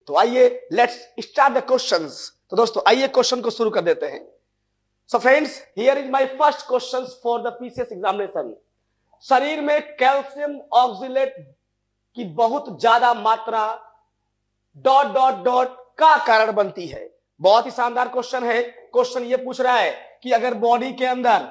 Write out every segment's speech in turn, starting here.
तो आइए let's start the questions. तो दोस्तों आइए क्वेश्चन को शुरू कर देते हैं। So friends, here is my first question for the PCS examination. शरीर में कैल्शियम ऑक्सलेट की बहुत ज्यादा मात्रा डॉट डॉट डॉट का कारण बनती है। बहुत ही शानदार क्वेश्चन है। क्वेश्चन ये पूछ रहा है कि अगर बॉडी के अंदर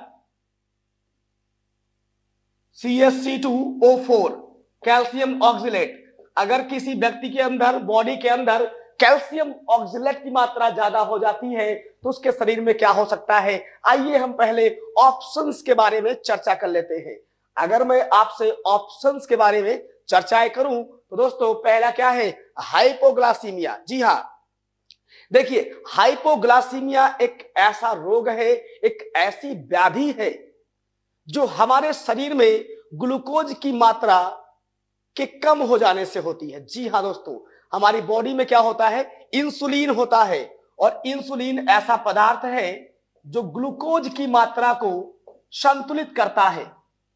CH2O4 कैल्शियम ऑक्सलेट, अगर किसी व्यक्ति के अंदर बॉडी के अंदर कैल्शियम ऑक्सलेट की मात्रा ज्यादा हो जाती है तो उसके शरीर में क्या हो सकता है। आइए हम पहले ऑप्शंस के बारे में चर्चा कर लेते हैं। अगर मैं आपसे ऑप्शंस के बारे में चर्चाएं करूं तो दोस्तों पहला क्या है, हाइपोग्लासीमिया। जी हां, देखिए हाइपोग्लासीमिया एक ऐसा रोग है, एक ऐसी व्याधि है जो हमारे शरीर में ग्लूकोज की मात्रा के कम हो जाने से होती है। जी हां दोस्तों, हमारी बॉडी में क्या होता है, इंसुलिन होता है और इंसुलिन ऐसा पदार्थ है जो ग्लूकोज की मात्रा को संतुलित करता है।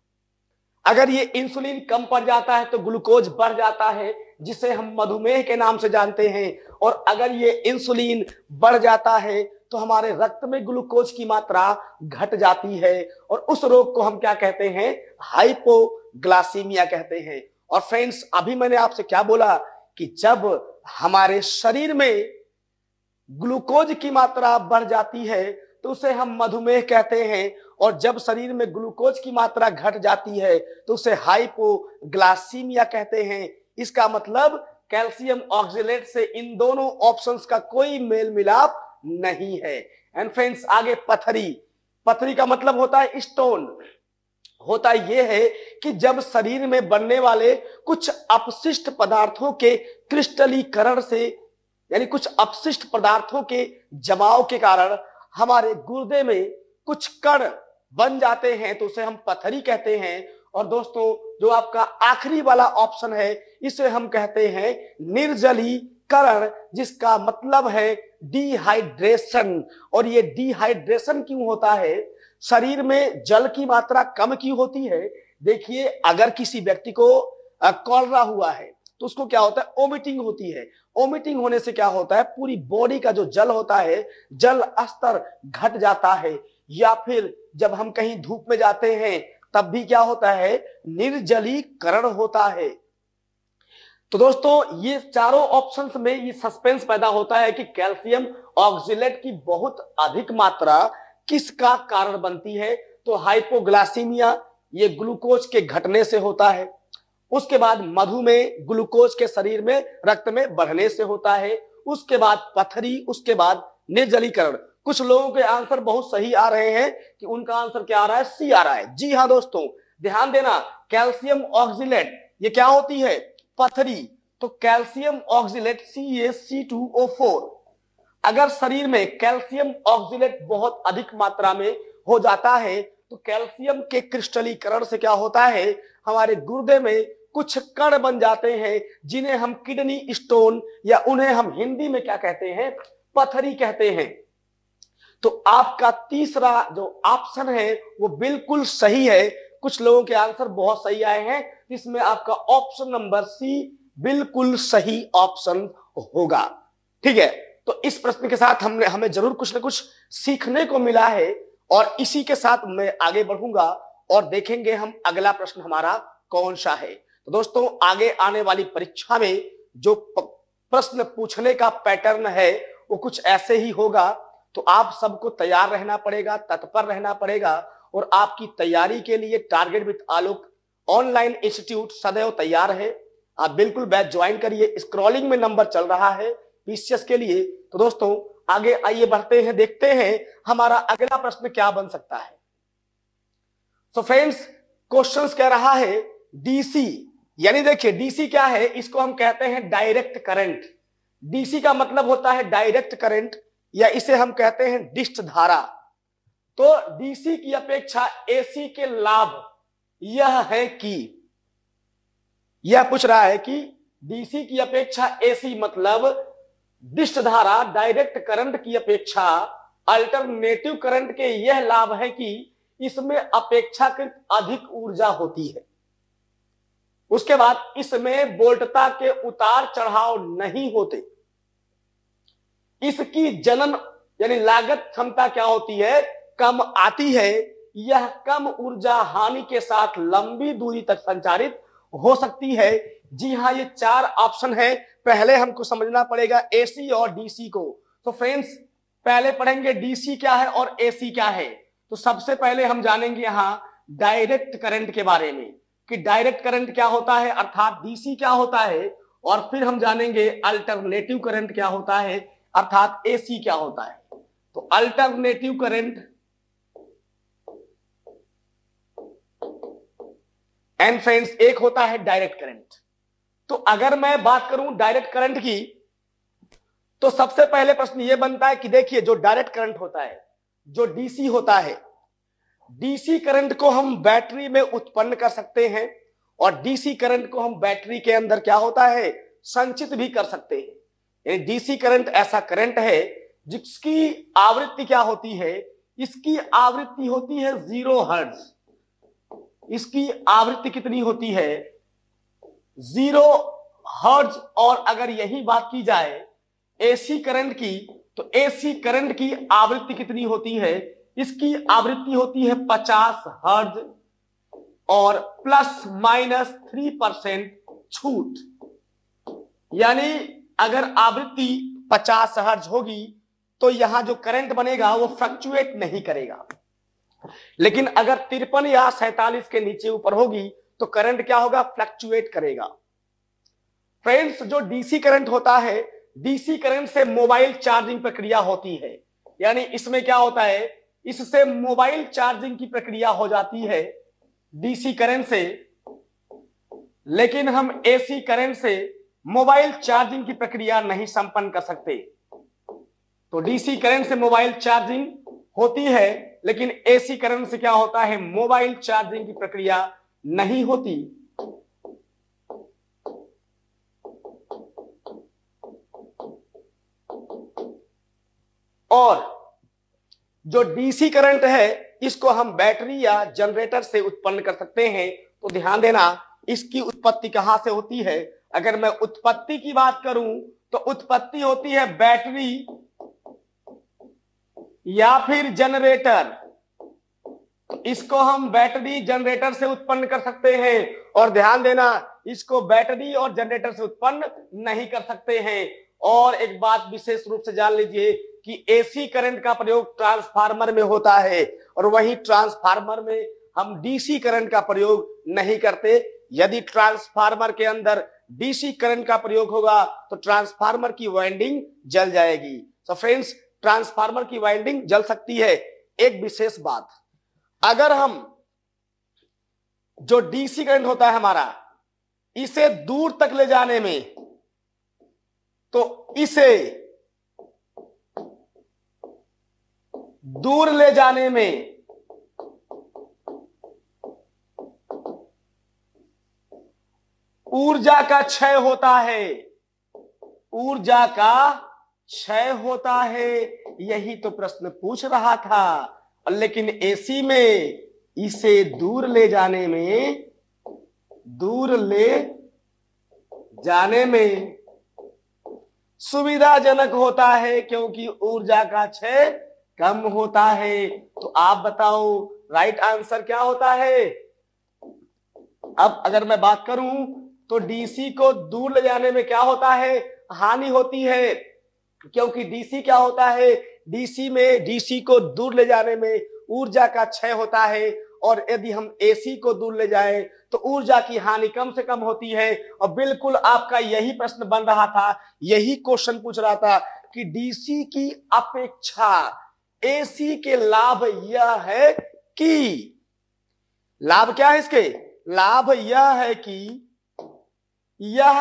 अगर ये इंसुलिन कम पड़ जाता है तो ग्लूकोज बढ़ जाता है, जिसे हम मधुमेह के नाम से जानते हैं। और अगर ये इंसुलिन बढ़ जाता है तो हमारे रक्त में ग्लूकोज की मात्रा घट जाती है और उस रोग को हम क्या कहते हैं, हाइपोग्लासीमिया कहते हैं। और फ्रेंड्स, अभी मैंने आपसे क्या बोला कि जब हमारे शरीर में ग्लूकोज की मात्रा बढ़ जाती है तो उसे हम मधुमेह कहते हैं, और जब शरीर में ग्लूकोज की मात्रा घट जाती है तो उसे हाइपोग्लासीमिया कहते हैं। इसका मतलब कैल्शियम ऑक्सलेट से इन दोनों ऑप्शंस का कोई मेल मिलाप नहीं है। एंड फ्रेंड्स, आगे पथरी। पथरी का मतलब होता है स्टोन। होता यह है कि जब शरीर में बनने वाले कुछ अपशिष्ट पदार्थों के क्रिस्टलीकरण से, यानी कुछ अपशिष्ट पदार्थों के जमाव के कारण हमारे गुर्दे में कुछ कण बन जाते हैं तो उसे हम पथरी कहते हैं। और दोस्तों, जो आपका आखिरी वाला ऑप्शन है इसे हम कहते हैं निर्जलीकरण, जिसका मतलब है डिहाइड्रेशन। और ये डिहाइड्रेशन क्यों होता है, शरीर में जल की मात्रा कम क्यों होती है। देखिए, अगर किसी व्यक्ति को कॉलरा हुआ है तो उसको क्या होता है, ओमिटिंग होती है। ओमिटिंग होने से क्या होता है, पूरी बॉडी का जो जल होता है, जल स्तर घट जाता है। या फिर जब हम कहीं धूप में जाते हैं तब भी क्या होता है, निर्जलीकरण होता है। तो दोस्तों, ये चारों ऑप्शंस में ये सस्पेंस पैदा होता है कि कैल्शियम ऑक्सलेट की बहुत अधिक मात्रा किसका कारण बनती है। तो हाइपोग्लासीमिया ये ग्लूकोज के घटने से होता है। उसके बाद मधुमेह ग्लूकोज के शरीर में रक्त में बढ़ने से होता है। उसके बाद पथरी, उसके बाद निर्जलीकरण। कुछ लोगों के आंसर बहुत सही आ रहे हैं कि उनका आंसर क्या आ रहा है, सी आ रहा है। जी हां दोस्तों, ध्यान देना, कैल्शियम ऑक्सलेट ये क्या होती है, पथरी। तो कैल्शियम ऑक्सलेट CaC2O4, अगर शरीर में कैल्शियम ऑक्सलेट बहुत अधिक मात्रा में हो जाता है तो कैल्शियम के क्रिस्टलीकरण से क्या होता है, हमारे गुर्दे में कुछ कण बन जाते हैं जिन्हें हम किडनी स्टोन या उन्हें हम हिंदी में क्या कहते हैं, पथरी कहते हैं। तो आपका तीसरा जो ऑप्शन है वो बिल्कुल सही है। कुछ लोगों के आंसर बहुत सही आए हैं, इसमें आपका ऑप्शन नंबर सी बिल्कुल सही ऑप्शन होगा। ठीक है, तो इस प्रश्न के साथ हमें जरूर कुछ ना कुछ सीखने को मिला है और इसी के साथ मैं आगे बढ़ूंगा और देखेंगे हम अगला प्रश्न हमारा कौन सा है। तो दोस्तों, आगे आने वाली परीक्षा में जो प्रश्न पूछने का पैटर्न है वो कुछ ऐसे ही होगा। तो आप सबको तैयार रहना पड़ेगा, तत्पर रहना पड़ेगा और आपकी तैयारी के लिए target with Alok online institute सदैव तैयार है। आप बिल्कुल बैच ज्वाइन करिए, स्क्रॉलिंग में नंबर चल रहा है पीसीएस के लिए। तो दोस्तों, आगे आइए बढ़ते हैं, देखते हैं हमारा अगला प्रश्न क्या बन सकता है। सो फ्रेंड्स, क्वेश्चंस कह रहा है डीसी, यानी देखिए डीसी क्या है, इसको हम कहते हैं डायरेक्ट करंट। डीसी का मतलब होता है डायरेक्ट करंट या इसे हम कहते हैं डिस्च धारा। तो डीसी की अपेक्षा एसी के लाभ यह है कि, यह पूछ रहा है कि डीसी की अपेक्षा एसी मतलब डिस्च धारा डायरेक्ट करंट की अपेक्षा अल्टरनेटिव करंट के यह लाभ है कि इसमें अपेक्षाकृत अधिक ऊर्जा होती है। उसके बाद इसमें वोल्टता के उतार चढ़ाव नहीं होते। इसकी जनन यानी लागत क्षमता क्या होती है, कम आती है। यह कम ऊर्जा हानि के साथ लंबी दूरी तक संचारित हो सकती है। जी हाँ, ये 4 ऑप्शन है। पहले हमको समझना पड़ेगा एसी और डीसी को। तो फ्रेंड्स पहले पढ़ेंगे डीसी क्या है और एसी क्या है। तो सबसे पहले हम जानेंगे यहां डायरेक्ट करंट के बारे में कि डायरेक्ट करंट क्या होता है, अर्थात डीसी क्या होता है। और फिर हम जानेंगे अल्टरनेटिव करंट क्या होता है, अर्थात एसी क्या होता है। तो अल्टरनेटिव करंट एंड फ्रेंड्स एक होता है डायरेक्ट करंट। तो अगर मैं बात करूं डायरेक्ट करंट की, तो सबसे पहले प्रश्न यह बनता है कि देखिए जो डायरेक्ट करंट होता है, जो डीसी होता है, डीसी करंट को हम बैटरी में उत्पन्न कर सकते हैं और डीसी करंट को हम बैटरी के अंदर क्या होता है, संचित भी कर सकते हैं। यानी डीसी करंट ऐसा करंट है जिसकी आवृत्ति क्या होती है, इसकी आवृत्ति होती है 0 हर्ट्ज। इसकी आवृत्ति कितनी होती है, 0 हर्ट्ज। और अगर यही बात की जाए एसी करंट की, तो एसी करंट की आवृत्ति कितनी होती है, इसकी आवृत्ति होती है 50 हर्ट्ज और ±3% छूट। यानी अगर आवृत्ति 50 हर्ट्ज होगी तो यहां जो करंट बनेगा वो फ्लक्चुएट नहीं करेगा। लेकिन अगर 53 या 47 के नीचे ऊपर होगी तो करंट क्या होगा, फ्लक्चुएट करेगा। फ्रेंड्स जो डीसी करंट होता है, डीसी करंट से मोबाइल चार्जिंग प्रक्रिया होती है। यानी इसमें क्या होता है, इससे मोबाइल चार्जिंग की प्रक्रिया हो जाती है डीसी करंट से। लेकिन हम एसी करंट से मोबाइल चार्जिंग की प्रक्रिया नहीं संपन्न कर सकते। तो डीसी करंट से मोबाइल चार्जिंग होती है, लेकिन एसी करंट से क्या होता है, मोबाइल चार्जिंग की प्रक्रिया नहीं होती। और जो डीसी करंट है इसको हम बैटरी या जनरेटर से उत्पन्न कर सकते हैं। तो ध्यान देना इसकी उत्पत्ति कहां से होती है। अगर मैं उत्पत्ति की बात करूं तो उत्पत्ति होती है बैटरी या फिर जनरेटर। तो इसको हम बैटरी जनरेटर से उत्पन्न कर सकते हैं। और ध्यान देना इसको बैटरी और जनरेटर से उत्पन्न नहीं कर सकते हैं। और एक बात विशेष रूप से जान लीजिए कि एसी करंट का प्रयोग ट्रांसफार्मर में होता है और वही ट्रांसफार्मर में हम डीसी करंट का प्रयोग नहीं करते। यदि ट्रांसफार्मर के अंदर डीसी करंट का प्रयोग होगा तो ट्रांसफार्मर की वाइंडिंग जल जाएगी। तो फ्रेंड्स ट्रांसफार्मर की वाइंडिंग जल सकती है। एक विशेष बात, अगर हम जो डीसी करंट होता है हमारा, इसे दूर तक ले जाने में, तो इसे दूर ले जाने में ऊर्जा का क्षय होता है, ऊर्जा का क्षय होता है। यही तो प्रश्न पूछ रहा था। लेकिन एसी में इसे दूर ले जाने में सुविधाजनक होता है क्योंकि ऊर्जा का क्षय कम होता है। तो आप बताओ राइट आंसर क्या होता है। अब अगर मैं बात करूं तो डीसी को दूर ले जाने में क्या होता है, हानि होती है। क्योंकि डीसी क्या होता है, डीसी को दूर ले जाने में ऊर्जा का क्षय होता है। और यदि हम एसी को दूर ले जाएं तो ऊर्जा की हानि कम से कम होती है। और बिल्कुल आपका यही प्रश्न बन रहा था, यही क्वेश्चन पूछ रहा था कि डीसी की अपेक्षा एसी के लाभ यह है कि, लाभ क्या है इसके, लाभ यह है कि यह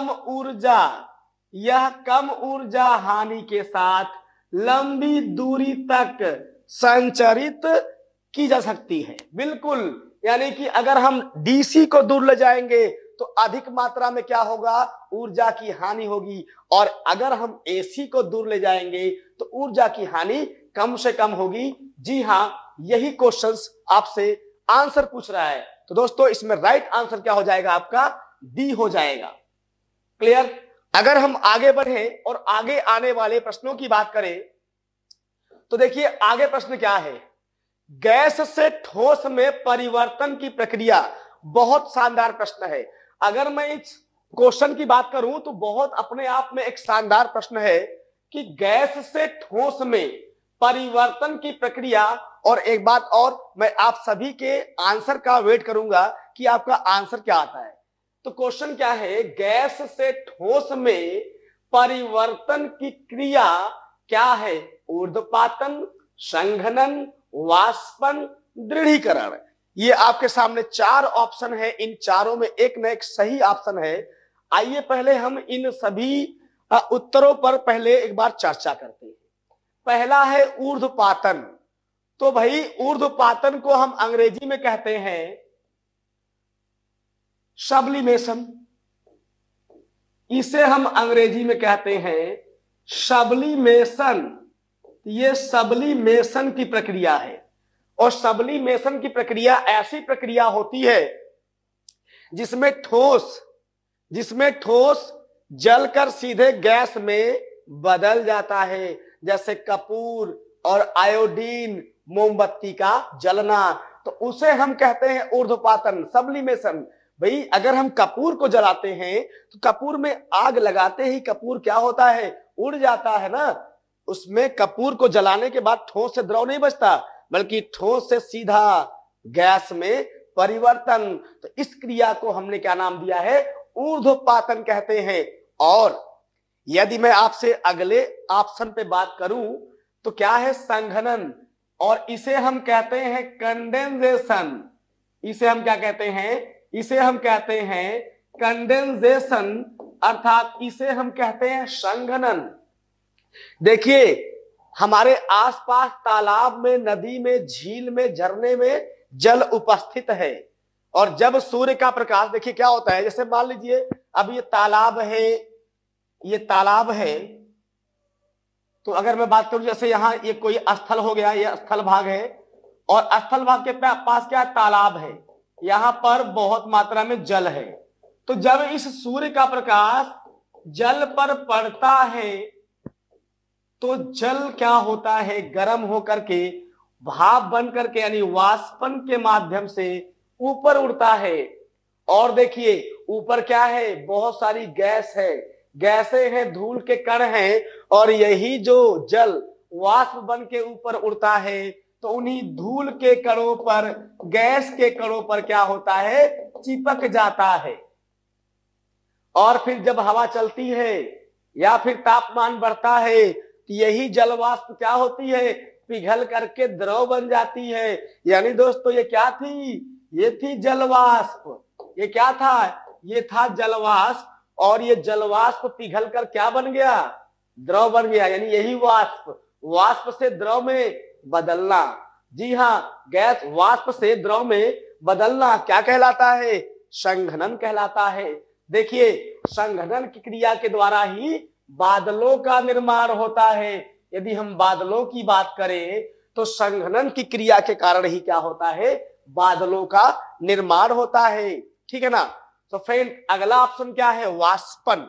कम ऊर्जा हानि के साथ लंबी दूरी तक संचरित की जा सकती है। बिल्कुल, यानी कि अगर हम डीसी को दूर ले जाएंगे तो अधिक मात्रा में क्या होगा, ऊर्जा की हानि होगी। और अगर हम एसी को दूर ले जाएंगे तो ऊर्जा की हानि कम से कम होगी। जी हां, यही क्वेश्चंस आपसे आंसर पूछ रहा है। तो दोस्तों इसमें राइट आंसर क्या हो जाएगा, आपका डी हो जाएगा। क्लियर। अगर हम आगे बढ़े और आगे आने वाले प्रश्नों की बात करें तो देखिए आगे प्रश्न क्या है, गैस से ठोस में परिवर्तन की प्रक्रिया। बहुत शानदार प्रश्न है। अगर मैं इस क्वेश्चन की बात करूं तो बहुत अपने आप में एक शानदार प्रश्न है कि गैस से ठोस में परिवर्तन की प्रक्रिया। और एक बात और, मैं आप सभी के आंसर का वेट करूंगा कि आपका आंसर क्या आता है। तो क्वेश्चन क्या है, गैस से ठोस में परिवर्तन की क्रिया क्या है? ऊर्ध्वपातन, संघनन, वाष्पन, दृढ़ीकरण। ये आपके सामने चार ऑप्शन है, इन चारों में एक न एक सही ऑप्शन है। आइए पहले हम इन सभी उत्तरों पर पहले एक बार चर्चा करते हैं। पहला है ऊर्ध्वपातन। तो भाई ऊर्ध्वपातन को हम अंग्रेजी में कहते हैं सब्लिमेशन। इसे हम अंग्रेजी में कहते हैं सब्लिमेशन। ये सब्लिमेशन की प्रक्रिया है। और सब्लिमेशन की प्रक्रिया ऐसी प्रक्रिया होती है जिसमें ठोस जलकर सीधे गैस में बदल जाता है, जैसे कपूर और आयोडीन, मोमबत्ती का जलना। तो उसे हम कहते हैं ऊर्ध्वपातन, सब्लिमेशन। भाई अगर हम कपूर को जलाते हैं तो कपूर में आग लगाते ही कपूर क्या होता है, उड़ जाता है ना। उसमें कपूर को जलाने के बाद ठोस से द्रव नहीं बचता, बल्कि ठोस से सीधा गैस में परिवर्तन। तो इस क्रिया को हमने क्या नाम दिया है, ऊर्ध्वपातन कहते हैं। और यदि मैं आपसे अगले ऑप्शन पे बात करूं तो क्या है, संघनन। और इसे हम कहते हैं कंडेंसेशन। इसे हम क्या कहते हैं, इसे हम कहते हैं कंडेंसेशन, अर्थात इसे हम कहते हैं संघनन। देखिए हमारे आसपास तालाब में, नदी में, झील में, झरने में जल उपस्थित है। और जब सूर्य का प्रकाश, देखिए क्या होता है, जैसे मान लीजिए अब ये तालाब है, ये तालाब है। तो अगर मैं बात करूं जैसे यहां ये कोई स्थल हो गया, ये स्थल भाग है और स्थल भाग के पास क्या तालाब है, यहां पर बहुत मात्रा में जल है। तो जब इस सूर्य का प्रकाश जल पर पड़ता है तो जल क्या होता है, गर्म होकर के भाप बन करके यानी वाष्पन के माध्यम से ऊपर उड़ता है। और देखिए ऊपर क्या है, बहुत सारी गैस है, गैसें हैं, धूल के कण हैं। और यही जो जल वाष्प बन के ऊपर उड़ता है तो उन्हीं धूल के कणों पर, गैस के कणों पर क्या होता है, चिपक जाता है। और फिर जब हवा चलती है या फिर तापमान बढ़ता है तो यही जल वाष्प क्या होती है, पिघल करके द्रव बन जाती है। यानी दोस्तों ये क्या थी, ये थी जलवाष्प। ये क्या था, ये था जलवाष्प। और ये जलवाष्प पिघल कर क्या बन गया, द्रव बन गया। यानी यही वाष्प, वाष्प से द्रव में बदलना। जी हाँ, गैस वाष्प से द्रव में बदलना क्या कहलाता है, संघनन कहलाता है। देखिए संघनन की क्रिया के द्वारा ही बादलों का निर्माण होता है। यदि हम बादलों की बात करें तो संघनन की क्रिया के कारण ही क्या होता है, बादलों का निर्माण होता है। ठीक है ना। तो फ्रेंड अगला ऑप्शन क्या है, वाष्पन।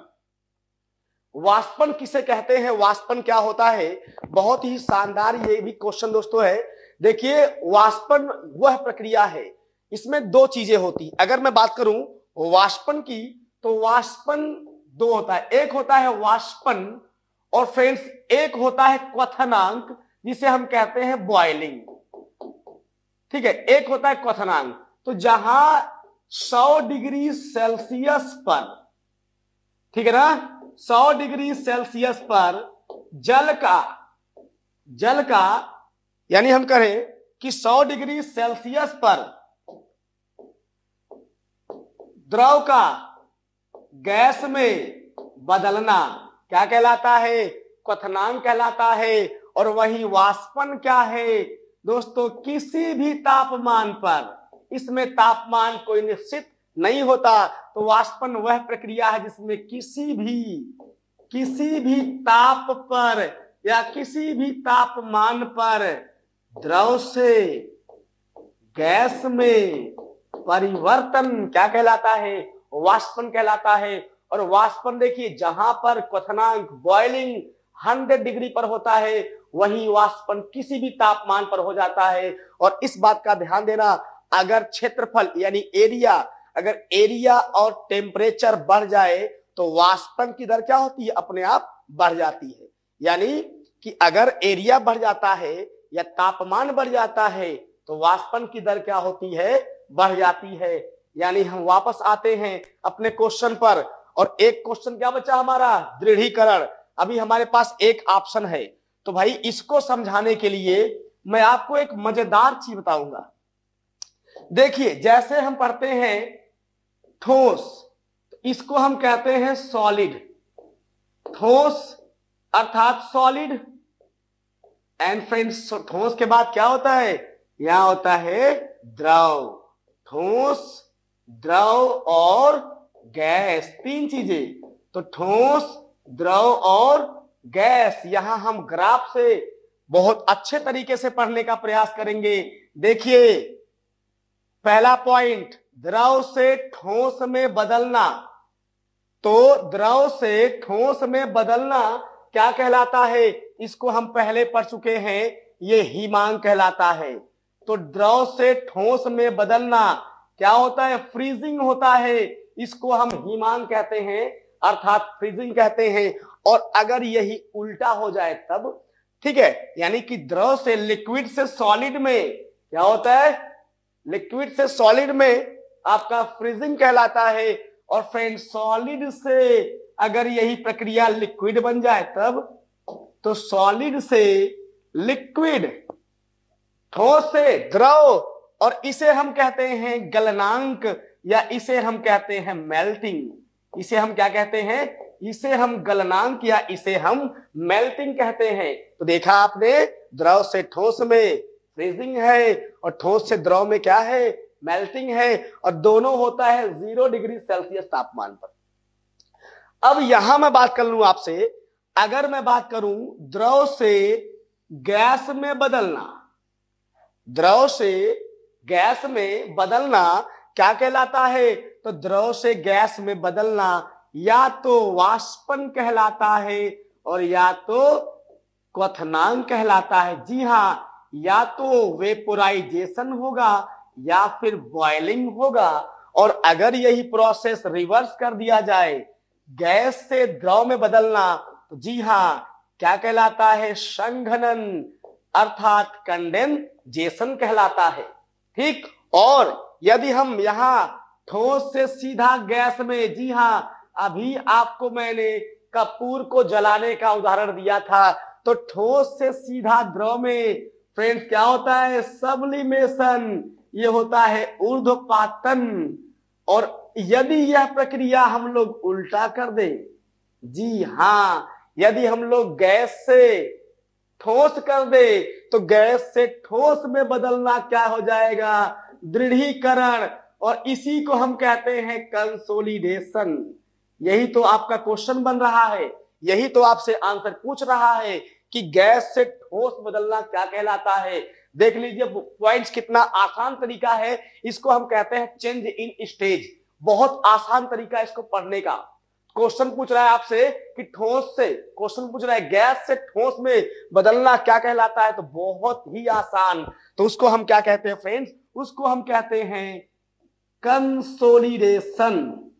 वाष्पन किसे कहते हैं, वाष्पन क्या होता है, बहुत ही शानदार ये भी क्वेश्चन दोस्तों है। देखिए वाष्पन वह प्रक्रिया है, इसमें दो चीजें होती। अगर मैं बात करूं वाष्पन की तो वाष्पन दो होता है, एक होता है वाष्पन और फ्रेंड्स एक होता है क्वथनांक, जिसे हम कहते हैं बॉइलिंग। ठीक है, एक होता है क्वथनांक। तो जहां 100 डिग्री सेल्सियस पर, ठीक है ना, 100 डिग्री सेल्सियस पर जल का यानी हम कहें कि 100 डिग्री सेल्सियस पर द्रव का गैस में बदलना क्या कहलाता है, क्वथनांक कहलाता है। और वही वाष्पन क्या है दोस्तों, किसी भी तापमान पर, इसमें तापमान कोई निश्चित नहीं होता। तो वाष्पन वह प्रक्रिया है जिसमें किसी भी ताप पर या किसी भी तापमान पर द्रव से गैस में परिवर्तन क्या कहलाता है, वाष्पन कहलाता है। और वाष्पन देखिए जहां पर क्वथनांक बॉइलिंग 100 डिग्री पर होता है वही वाष्पन किसी भी तापमान पर हो जाता है। और इस बात का ध्यान देना, अगर क्षेत्रफल यानी एरिया, अगर एरिया और टेम्परेचर बढ़ जाए तो वाष्पन की दर क्या होती है, अपने आप बढ़ जाती है। यानी कि अगर एरिया बढ़ जाता है या तापमान बढ़ जाता है तो वाष्पन की दर क्या होती है, बढ़ जाती है। यानी हम वापस आते हैं अपने क्वेश्चन पर, और एक क्वेश्चन क्या बचा हमारा, दृढ़ीकरण। अभी हमारे पास एक ऑप्शन है, तो भाई इसको समझाने के लिए मैं आपको एक मजेदार चीज बताऊंगा। देखिए जैसे हम पढ़ते हैं ठोस, इसको हम कहते हैं सॉलिड, ठोस अर्थात सॉलिड। एंड फ्रेंड्स ठोस के बाद क्या होता है, यहां होता है द्रव। ठोस, द्रव और गैस, तीन चीजें। तो ठोस, द्रव और गैस, यहां हम ग्राफ से बहुत अच्छे तरीके से पढ़ने का प्रयास करेंगे। देखिए पहला पॉइंट, द्रव से ठोस में बदलना। तो द्रव से ठोस में बदलना क्या कहलाता है, इसको हम पहले पढ़ चुके हैं, ये हिमांक कहलाता है। तो द्रव से ठोस में बदलना क्या होता है, फ्रीजिंग होता है, इसको हम हिमांक कहते हैं अर्थात फ्रीजिंग कहते हैं। और अगर यही उल्टा हो जाए तब, ठीक है, यानी कि द्रव से लिक्विड से सॉलिड में क्या होता है, लिक्विड से सॉलिड में आपका फ्रीजिंग कहलाता है। और फ्रेंड सॉलिड से अगर यही प्रक्रिया लिक्विड बन जाए तब, तो सॉलिड से लिक्विड, ठोस से द्रव, और इसे हम कहते हैं गलनांक, या इसे हम कहते हैं मेल्टिंग। इसे हम क्या कहते हैं, इसे हम गलनांक या इसे हम मेल्टिंग कहते हैं। तो देखा आपने, द्रव से ठोस में फ्रीजिंग है और ठोस से द्रव में क्या है, मेल्टिंग है, और दोनों होता है 0 डिग्री सेल्सियस तापमान पर। अब यहां मैं बात कर लूं आपसे, अगर मैं बात करूं द्रव से गैस में बदलना, द्रव से गैस में बदलना क्या कहलाता है, तो द्रव से गैस में बदलना या तो वाष्पन कहलाता है और या तो क्वथनांक कहलाता है। जी हां, या तो वेपोराइजेशन होगा या फिर बॉइलिंग होगा। और अगर यही प्रोसेस रिवर्स कर दिया जाए, गैस से द्रव में बदलना, तो जी हां क्या कहलाता है, संघनन अर्थात कंडेंसेशन कहलाता है। ठीक, और यदि हम यहां ठोस से सीधा गैस में, जी हां अभी आपको मैंने कपूर को जलाने का उदाहरण दिया था, तो ठोस से सीधा द्रव में फ्रेंड्स क्या होता है, सब्लिमेशन, ये होता है ऊर्ध्वपातन। और यदि यह प्रक्रिया हम लोग उल्टा कर दें, जी हां यदि हम लोग गैस से ठोस कर दे, तो गैस से ठोस में बदलना क्या हो जाएगा, दृढ़ीकरण। और इसी को हम कहते हैं कंसोलिडेशन। यही तो आपका क्वेश्चन बन रहा है, यही तो आपसे आंसर पूछ रहा है कि गैस से ठोस बदलना क्या कहलाता है। देख लीजिए पॉइंट्स, कितना आसान तरीका है, इसको हम कहते हैं चेंज इन स्टेज। बहुत आसान तरीका है इसको पढ़ने का। क्वेश्चन पूछ रहा है आपसे कि ठोस से, क्वेश्चन पूछ रहा है गैस से ठोस में बदलना क्या कहलाता है, तो बहुत ही आसान। तो उसको हम क्या कहते हैं फ्रेंड्स, उसको हम कहते हैं कंसोलिडेशन।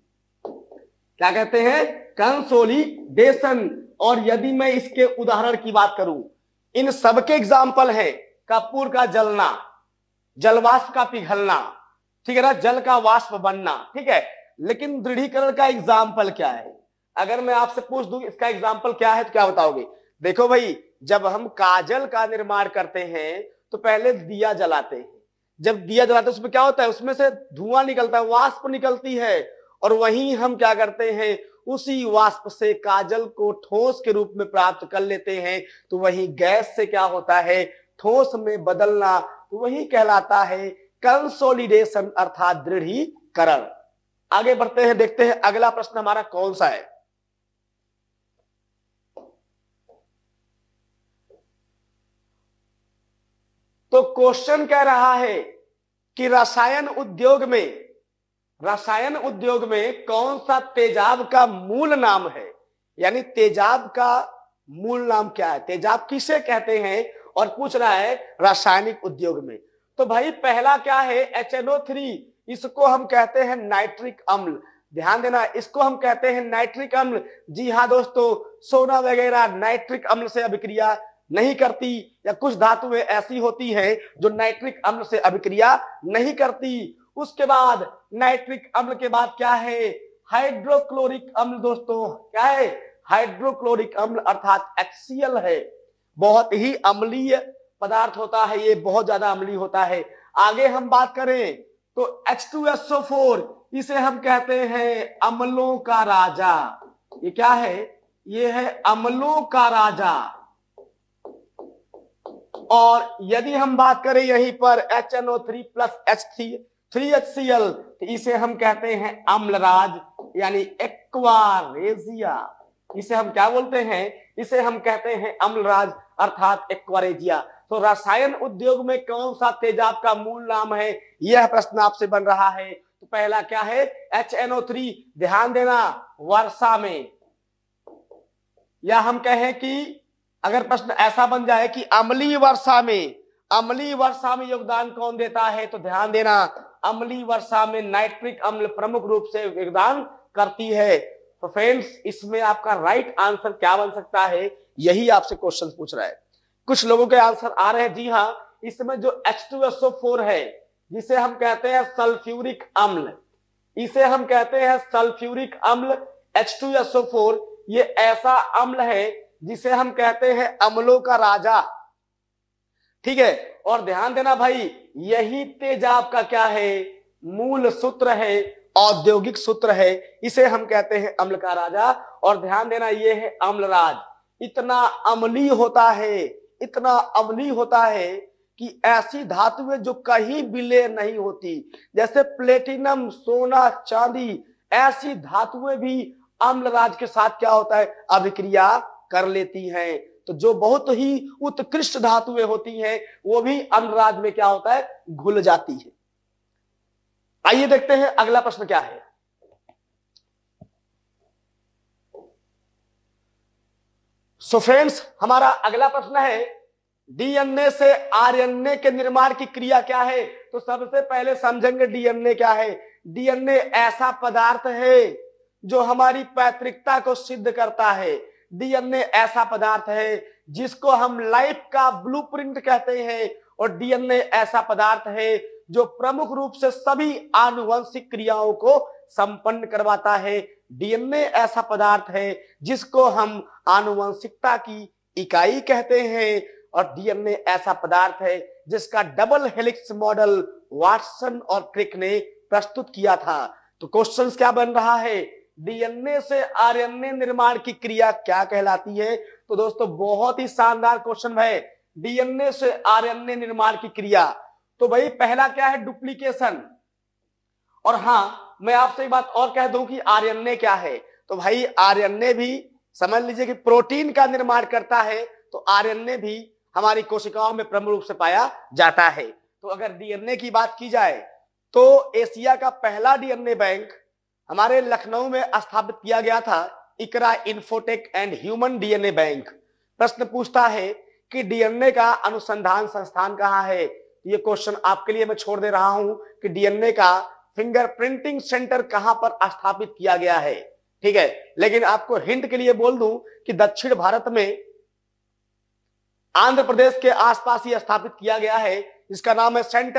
क्या कहते हैं, कंसोलिडेशन। और यदि मैं इसके उदाहरण की बात करूं, इन सबके एग्जाम्पल है कपूर का जलना, जलवाष्प का पिघलना, ठीक है ना, जल का वाष्प बनना, ठीक है। लेकिन दृढ़ीकरण का एग्जाम्पल क्या है, अगर मैं आपसे पूछ दूं इसका एग्जाम्पल क्या है, तो क्या बताओगे। देखो भाई, जब हम काजल का निर्माण करते हैं तो पहले दिया जलाते हैं। जब दिया जलाते हैं उसमें क्या होता है, उसमें से धुआं निकलता है, वाष्प निकलती है, और वहीं हम क्या करते हैं, उसी वाष्प से काजल को ठोस के रूप में प्राप्त कर लेते हैं। तो वही गैस से क्या होता है, ठोस में बदलना, तो वही कहलाता है कंसोलिडेशन अर्थात दृढ़ीकरण। आगे बढ़ते हैं, देखते हैं अगला प्रश्न हमारा कौन सा है। तो क्वेश्चन कह रहा है कि रसायन उद्योग में रसायन उद्योग में कौन सा तेजाब का मूल नाम है, यानी तेजाब का मूल नाम क्या है, तेजाब किसे कहते हैं, और पूछ रहा है रासायनिक उद्योग में। तो भाई पहला क्या है, HNO3, इसको हम कहते हैं नाइट्रिक अम्ल। ध्यान देना, इसको हम कहते हैं नाइट्रिक अम्ल। जी हाँ दोस्तों, सोना वगैरह नाइट्रिक अम्ल से अभिक्रिया नहीं करती, या कुछ धातुएं ऐसी होती हैं जो नाइट्रिक अम्ल से अभिक्रिया नहीं करती। उसके बाद नाइट्रिक अम्ल के बाद क्या है, हाइड्रोक्लोरिक अम्ल। दोस्तों क्या है, हाइड्रोक्लोरिक अम्ल अर्थात HCl है। बहुत ही अम्लीय पदार्थ होता है, ये बहुत ज्यादा अम्लीय होता है। आगे हम बात करें तो H2SO4, इसे हम कहते हैं अम्लों का राजा। ये क्या है, ये है अम्लों का राजा। और यदि हम बात करें यहीं पर HNO3 प्लस H3HCl, तो इसे हम कहते हैं अम्लराज, यानी एक्वारेजिया। इसे हम क्या बोलते हैं, इसे हम कहते हैं अम्लराज अर्थात एक्वारेजिया। तो रसायन उद्योग में कौन सा तेजाब का मूल नाम है, यह प्रश्न आपसे बन रहा है। तो पहला क्या है, HNO3। ध्यान देना, वर्षा में, या हम कहें कि अगर प्रश्न ऐसा बन जाए कि अम्लीय वर्षा में, अम्लीय वर्षा में योगदान कौन देता है, तो ध्यान देना, अम्लीय वर्षा में नाइट्रिक अम्ल प्रमुख रूप से योगदान करती है। तो फ्रेंड्स, इसमें आपका राइट आंसर क्या बन सकता है, यही आपसे क्वेश्चन पूछ रहा है। कुछ लोगों के आंसर आ रहे हैं। जी हाँ, इसमें जो H2SO4 है, जिसे हम कहते हैं सल्फ्यूरिक अम्ल, इसे हम कहते हैं सल्फ्यूरिक अम्ल H2SO4, ये ऐसा अम्ल है जिसे हम कहते हैं अम्लों का राजा। ठीक है, और ध्यान देना भाई, यही तेजाब का क्या है, मूल सूत्र है, औद्योगिक सूत्र है। इसे हम कहते हैं अम्ल का राजा। और ध्यान देना, ये है अम्लराज। इतना अम्लीय होता है, इतना अम्लीय होता है कि ऐसी धातुएं जो कहीं विलय नहीं होती, जैसे प्लेटिनम, सोना, चांदी, ऐसी धातुएं भी अम्लराज के साथ क्या होता है, अभिक्रिया कर लेती हैं। तो जो बहुत ही उत्कृष्ट धातुएं होती हैं, वो भी अम्लराज में क्या होता है, घुल जाती है। आइए देखते हैं अगला प्रश्न क्या है। सो फ्रेंड्स, हमारा अगला प्रश्न है, डीएनए से आरएनए के निर्माण की क्रिया क्या है। तो सबसे पहले समझेंगे डीएनए क्या है। डीएनए ऐसा पदार्थ है जो हमारी पैतृकता को सिद्ध करता है। डीएनए ऐसा पदार्थ है जिसको हम लाइफ का ब्लूप्रिंट कहते हैं। और डीएनए ऐसा पदार्थ है जो प्रमुख रूप से सभी आनुवंशिक क्रियाओं को संपन्न करवाता है। डीएनए ऐसा पदार्थ है जिसको हम आनुवंशिकता की इकाई कहते हैं। और डीएनए ऐसा पदार्थ है जिसका डबल हेलिक्स मॉडल वाटसन और क्रिक ने प्रस्तुत किया था। तो क्वेश्चन क्या बन रहा है, डीएनए से आरएनए निर्माण की क्रिया क्या कहलाती है। तो दोस्तों बहुत ही शानदार क्वेश्चन है, डीएनए से आरएनए निर्माण की क्रिया। तो भाई पहला क्या है, डुप्लीकेशन। और हाँ, मैं आपसे एक बात और कह दूं कि आरएनए क्या है। तो भाई आरएनए भी समझ लीजिए कि प्रोटीन का निर्माण करता है। तो आरएनए भी हमारी कोशिकाओं में प्रमुख रूप से पाया जाता है। तो अगर डीएनए की बात की जाए तो एशिया का पहला डीएनए बैंक हमारे लखनऊ में स्थापित किया गया था, Iqra infotech and human DNA bank. प्रश्न पूछता है कि डीएनए का अनुसंधान संस्थान कहाँ है। ये क्वेश्चन आपके लिए मैं छोड़ दे रहा हूं कि डीएनए का फिंगरप्रिंटिंग सेंटर कहां पर स्थापित किया गया है। ठीक है, लेकिन आपको हिंट के लिए बोल दूं कि दक्षिण भारत में आंध्र प्रदेश के आसपास ही स्थापित किया गया है, जिसका नाम है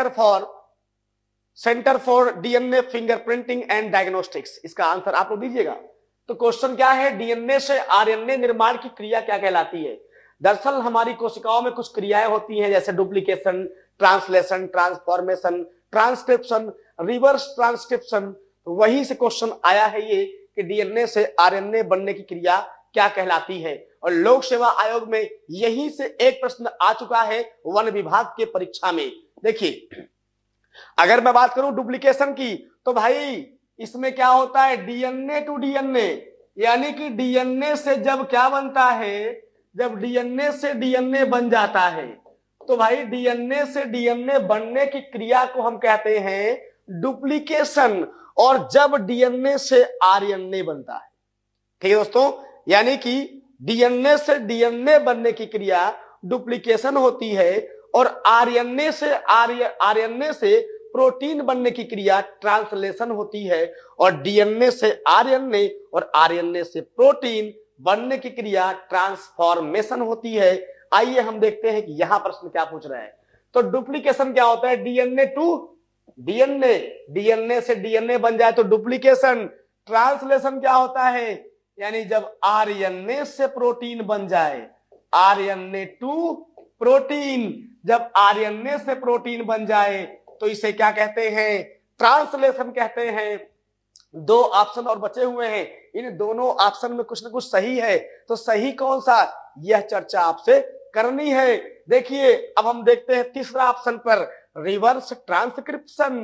centre for DNA fingerprinting and diagnostics. इसका आंसर आप लोग दीजिएगा। तो क्वेश्चन क्या है, डीएनए से आरएनए निर्माण की क्रिया क्या कहलाती है। दरअसल हमारी कोशिकाओं में कुछ क्रियाएं होती हैं, जैसे duplication, translation, transformation, transcription, reverse transcription. वहीं से क्वेश्चन आया है ये कि डीएनए से आरएनए बनने की क्रिया क्या कहलाती है। और लोक सेवा आयोग में यहीं से एक प्रश्न आ चुका है वन विभाग के परीक्षा में। देखिए, अगर मैं बात करूं डुप्लीकेशन की, तो भाई इसमें क्या होता है, डीएनए टू डीएनए, यानी कि डीएनए से जब क्या बनता है, जब डीएनए से डीएनए बन जाता है, तो भाई डीएनए से डीएनए बनने की क्रिया को हम कहते हैं डुप्लीकेशन। और जब डीएनए से आरएनए बनता है, ठीक है दोस्तों, यानी कि डीएनए से डीएनए बनने की क्रिया डुप्लीकेशन होती है और आरएनए से प्रोटीन बनने की क्रिया ट्रांसलेशन होती है और डीएनए से आरएनए और आरएनए से प्रोटीन बनने की क्रिया ट्रांसफॉर्मेशन होती है। आइए हम देखते हैं कि यहां प्रश्न क्या पूछ रहा है। तो डुप्लीकेशन क्या होता है? डीएनए टू डीएनए, डीएनए से डीएनए बन जाए तो डुप्लीकेशन। ट्रांसलेशन क्या होता है? यानी जब आरएनए से प्रोटीन बन जाए, आरएनए टू प्रोटीन, जब आरएनए से प्रोटीन बन जाए तो इसे क्या कहते हैं? ट्रांसलेशन कहते हैं। दो ऑप्शन और बचे हुए हैं, इन दोनों ऑप्शन में कुछ ना कुछ सही है, तो सही कौन सा, यह चर्चा आपसे करनी है। देखिए अब हम देखते हैं तीसरा ऑप्शन पर, रिवर्स ट्रांसक्रिप्शन।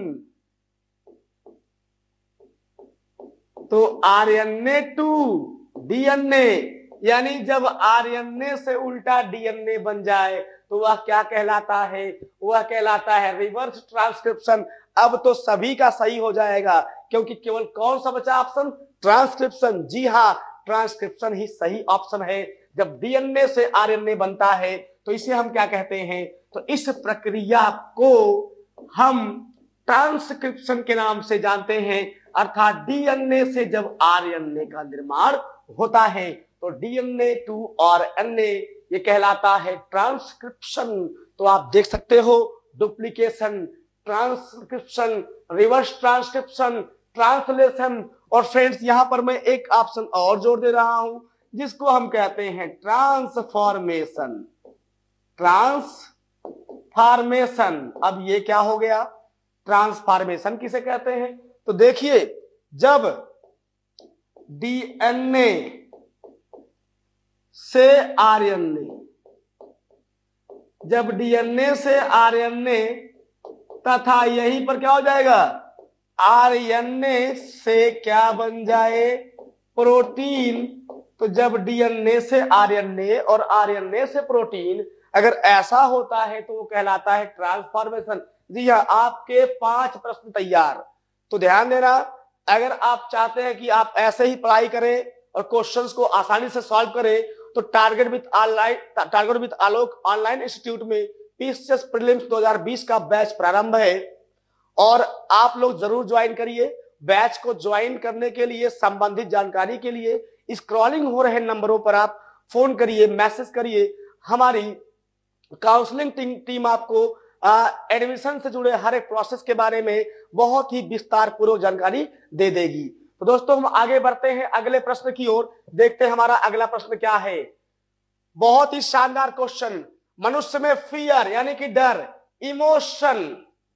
तो आरएनए टू डीएनए, यानी जब आरएनए से उल्टा डीएनए बन जाए तो वह क्या कहलाता है? वह कहलाता है रिवर्स ट्रांसक्रिप्शन। अब तो सभी का सही हो जाएगा, क्योंकि केवल कौन सा बचा ऑप्शन? ट्रांसक्रिप्शन। जी हाँ, ट्रांसक्रिप्शन ही सही ऑप्शन है। जब डीएनए से आरएनए बनता है तो इसे हम क्या कहते हैं? तो इस प्रक्रिया को हम ट्रांसक्रिप्शन के नाम से जानते हैं। अर्थात डीएनए से जब आरएनए का निर्माण होता है तो डीएनए टू आरएनए ये कहलाता है ट्रांसक्रिप्शन। तो आप देख सकते हो duplication, transcription, reverse transcription, translation. और फ्रेंड्स यहां पर मैं एक ऑप्शन और जोड़ दे रहा हूं जिसको हम कहते हैं ट्रांसफॉर्मेशन। ट्रांसफॉर्मेशन, अब ये क्या हो गया? ट्रांसफॉर्मेशन किसे कहते हैं? तो देखिए जब डीएनए से आरएनए, जब डीएनए से आरएनए तथा यहीं पर क्या हो जाएगा? आरएनए से क्या बन जाए? प्रोटीन। तो जब डीएनए से आरएनए और आरएनए से प्रोटीन अगर ऐसा होता है तो वो कहलाता है ट्रांसफॉर्मेशन। जी हाँ, आपके 5 प्रश्न तैयार। तो ध्यान देना, अगर आप चाहते हैं कि आप ऐसे ही पढ़ाई करें और क्वेश्चंस को आसानी से सॉल्व करें तो target with Alok online institute में पीसीएस प्रीलिम्स 2020 का बैच प्रारंभ है और आप लोग जरूर ज्वाइन करिए। बैच को ज्वाइन करने के लिए, संबंधित जानकारी के लिए स्क्रॉलिंग हो रहे नंबरों पर आप फोन करिए, मैसेज करिए। हमारी काउंसलिंग टीम आपको एडमिशन से जुड़े हर एक प्रोसेस के बारे में बहुत ही विस्तार पूर्वक जानकारी दे देगी। तो दोस्तों हम आगे बढ़ते हैं अगले प्रश्न की ओर। देखते हैं हमारा अगला प्रश्न क्या है। बहुत ही शानदार क्वेश्चन। मनुष्य में फियर यानी कि डर, इमोशन,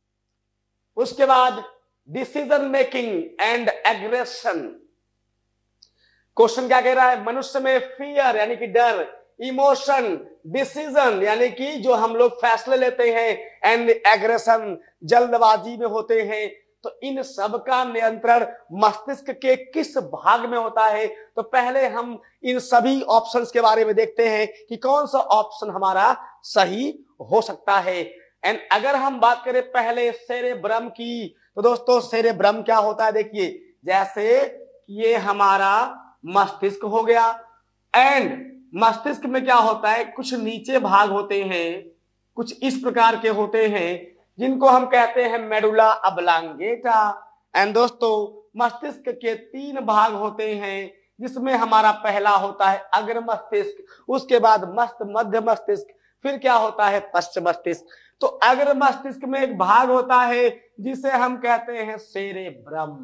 उसके बाद decision making and aggression. Question क्या कह रहा है? मनुष्य में फियर यानी कि डर, इमोशन, डिसीजन यानी कि जो हम लोग फैसले लेते हैं, एंड एग्रेशन जल्दबाजी में होते हैं। तो इन सब का नियंत्रण मस्तिष्क के किस भाग में होता है? तो पहले हम इन सभी ऑप्शंस के बारे में देखते हैं कि कौन सा ऑप्शन हमारा सही हो सकता है। एंड अगर हम बात करें पहले सेरेब्रम की, तो दोस्तों सेरेब्रम क्या होता है? देखिए जैसे ये हमारा मस्तिष्क हो गया, एंड मस्तिष्क में क्या होता है? कुछ नीचे भाग होते हैं, कुछ इस प्रकार के होते हैं जिनको हम कहते हैं मेडुला ऑब्लांगेटा। एंड दोस्तों मस्तिष्क के 3 भाग होते हैं जिसमें हमारा पहला होता है अग्र मस्तिष्क, उसके बाद मध्य मस्तिष्क, फिर क्या होता है? पश्च मस्तिष्क। तो अग्र मस्तिष्क में एक भाग होता है जिसे हम कहते हैं सेरेब्रम।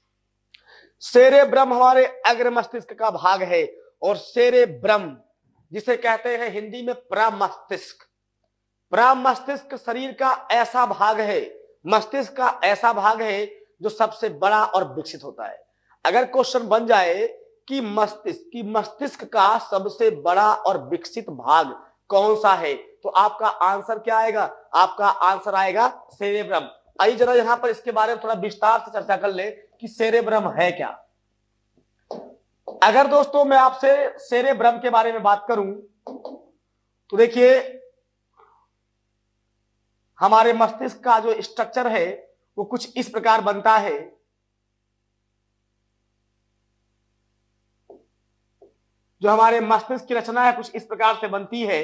सेरेब्रम हमारे अग्र मस्तिष्क का भाग है और सेरेब्रम जिसे कहते हैं हिंदी में प्रमस्तिष्क। प्रमस्तिष्क शरीर का ऐसा भाग है, मस्तिष्क का ऐसा भाग है जो सबसे बड़ा और विकसित होता है। अगर क्वेश्चन बन जाए कि मस्तिष्क का सबसे बड़ा और विकसित भाग कौन सा है, तो आपका आंसर क्या आएगा? आपका आंसर आएगा सेरेब्रम। आइए जरा यहां पर इसके बारे में थोड़ा विस्तार से चर्चा कर ले कि सेरेब्रम है क्या। अगर दोस्तों मैं आपसे सेरेब्रम के बारे में बात करूं तो देखिए हमारे मस्तिष्क का जो स्ट्रक्चर है वो कुछ इस प्रकार बनता है। जो हमारे मस्तिष्क की रचना है कुछ इस प्रकार से बनती है।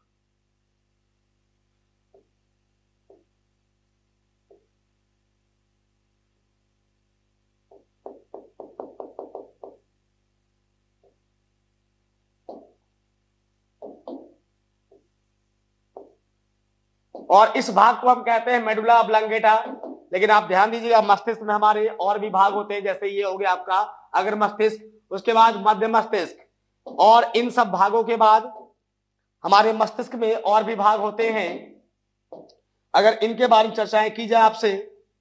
और इस भाग को हम कहते हैं मेडुला ऑब्लांगेटा। लेकिन आप ध्यान दीजिएगा, मस्तिष्क में हमारे और भी भाग होते हैं, जैसे ये हो गया आपका अग्र मस्तिष्क, उसके बाद मध्य मस्तिष्क, और इन सब भागों के बाद हमारे मस्तिष्क में और भी भाग होते हैं। अगर इनके बारे में चर्चाएं की जाए आपसे,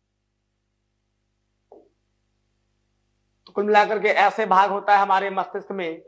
तो कुल मिलाकर के ऐसे भाग होता है हमारे मस्तिष्क में।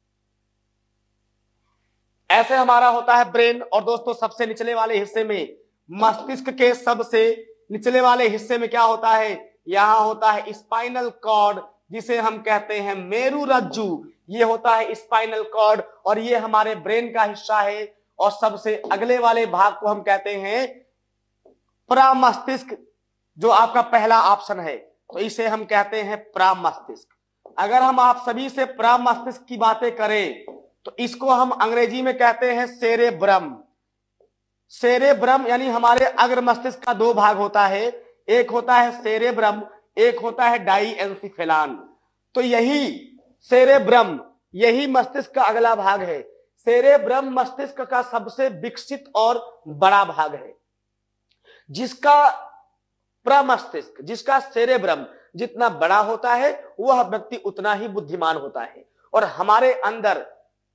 ऐसे हमारा होता है ब्रेन। और दोस्तों सबसे निचले वाले हिस्से में, मस्तिष्क के सबसे निचले वाले हिस्से में क्या होता है, यहां होता है स्पाइनल कॉर्ड, जिसे हम कहते हैं मेरुरज्जु। ये होता है स्पाइनल कॉर्ड और ये हमारे ब्रेन का हिस्सा है। और सबसे अगले वाले भाग को हम कहते हैं प्रमस्तिष्क, जो आपका पहला ऑप्शन है, तो इसे हम कहते हैं प्रमस्तिष्क। अगर हम आप सभी से प्रमस्तिष्क की बातें करें तो इसको हम अंग्रेजी में कहते हैं सेरेब्रम। सेरेब्रम यानी हमारे अग्र मस्तिष्क का दो भाग होता है, एक होता है सेरेब्रम, एक होता है डाइएन्सिफेलान। तो यही सेरेब्रम, यही मस्तिष्क का अगला भाग है। सेरेब्रम मस्तिष्क का सबसे विकसित और बड़ा भाग है, जिसका प्रमस्तिष्क, जिसका सेरेब्रम जितना बड़ा होता है वह व्यक्ति उतना ही बुद्धिमान होता है। और हमारे अंदर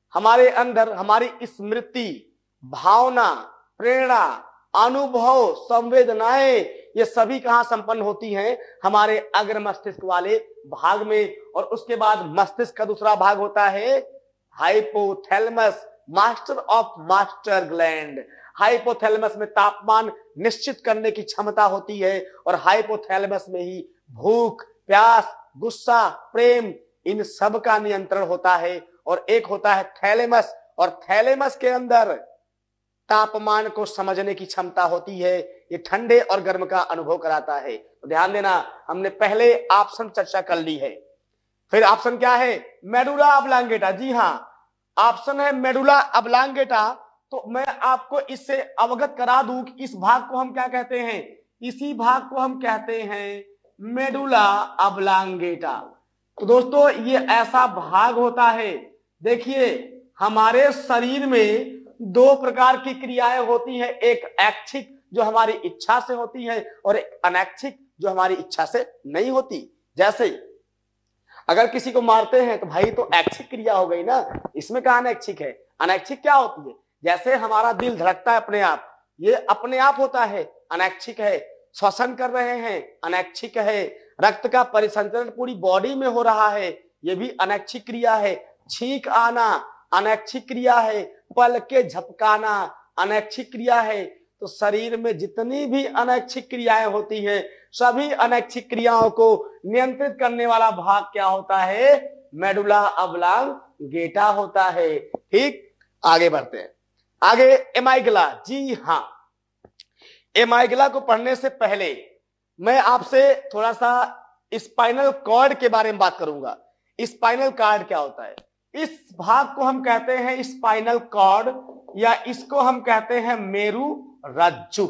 हमारी स्मृति, भावना, प्रेरणा, अनुभव, संवेदनाएं, ये सभी कहां संपन्न होती हैं, हमारे अग्र मस्तिष्क वाले भाग में। और उसके बाद मस्तिष्क का दूसरा भाग होता है hypothalamus, master of master gland. Hypothalamus में तापमान निश्चित करने की क्षमता होती है और हाइपोथैलेमस में ही भूख, प्यास, गुस्सा, प्रेम, इन सब का नियंत्रण होता है। और एक होता है थैलेमस, और थैलेमस के अंदर तापमान को समझने की क्षमता होती है, ये ठंडे और गर्म का अनुभव कराता है। तो ध्यान देना, हमने पहले ऑप्शन चर्चा कर ली है। फिर ऑप्शन क्या है, मेडुला ऑब्लांगेटा। जी हां, ऑप्शन है मेडुला ऑब्लांगेटा। तो मैं आपको इससे अवगत करा दूं कि इस भाग को हम क्या कहते हैं, इसी भाग को हम कहते हैं मेडुला ऑब्लांगेटा। तो दोस्तों ये ऐसा भाग होता है, देखिए हमारे शरीर में दो प्रकार की क्रियाएं होती हैं, एक ऐच्छिक जो हमारी इच्छा से होती है और एक अनैच्छिक जो हमारी इच्छा से नहीं होती। जैसे अगर किसी को मारते हैं तो भाई तो ऐच्छिक क्रिया हो गई ना, इसमें कहां अनैच्छिक है। अनैच्छिक क्या होती है, जैसे हमारा दिल धड़कता है अपने आप, ये अपने आप होता है, अनैच्छिक है। श्वसन कर रहे हैं, अनैच्छिक है। रक्त का परिसंचरण पूरी बॉडी में हो रहा है, ये भी अनैच्छिक क्रिया है। छींक आना अनैच्छिक क्रिया है, पल के झपकाना अनैच्छिक क्रिया है। तो शरीर में जितनी भी अनैच्छिक क्रियाएं होती हैं, सभी अनैच्छिक क्रियाओं को नियंत्रित करने वाला भाग क्या होता है, मेडुला ऑब्लांगेटा होता है। ठीक, आगे बढ़ते हैं। आगे एमाइगला। जी हां, एमाइगला को पढ़ने से पहले मैं आपसे थोड़ा सा स्पाइनल कॉर्ड के बारे में बात करूंगा। स्पाइनल कॉर्ड क्या होता है, इस भाग को हम कहते हैं स्पाइनल कॉर्ड, या इसको हम कहते हैं मेरुरज्जु।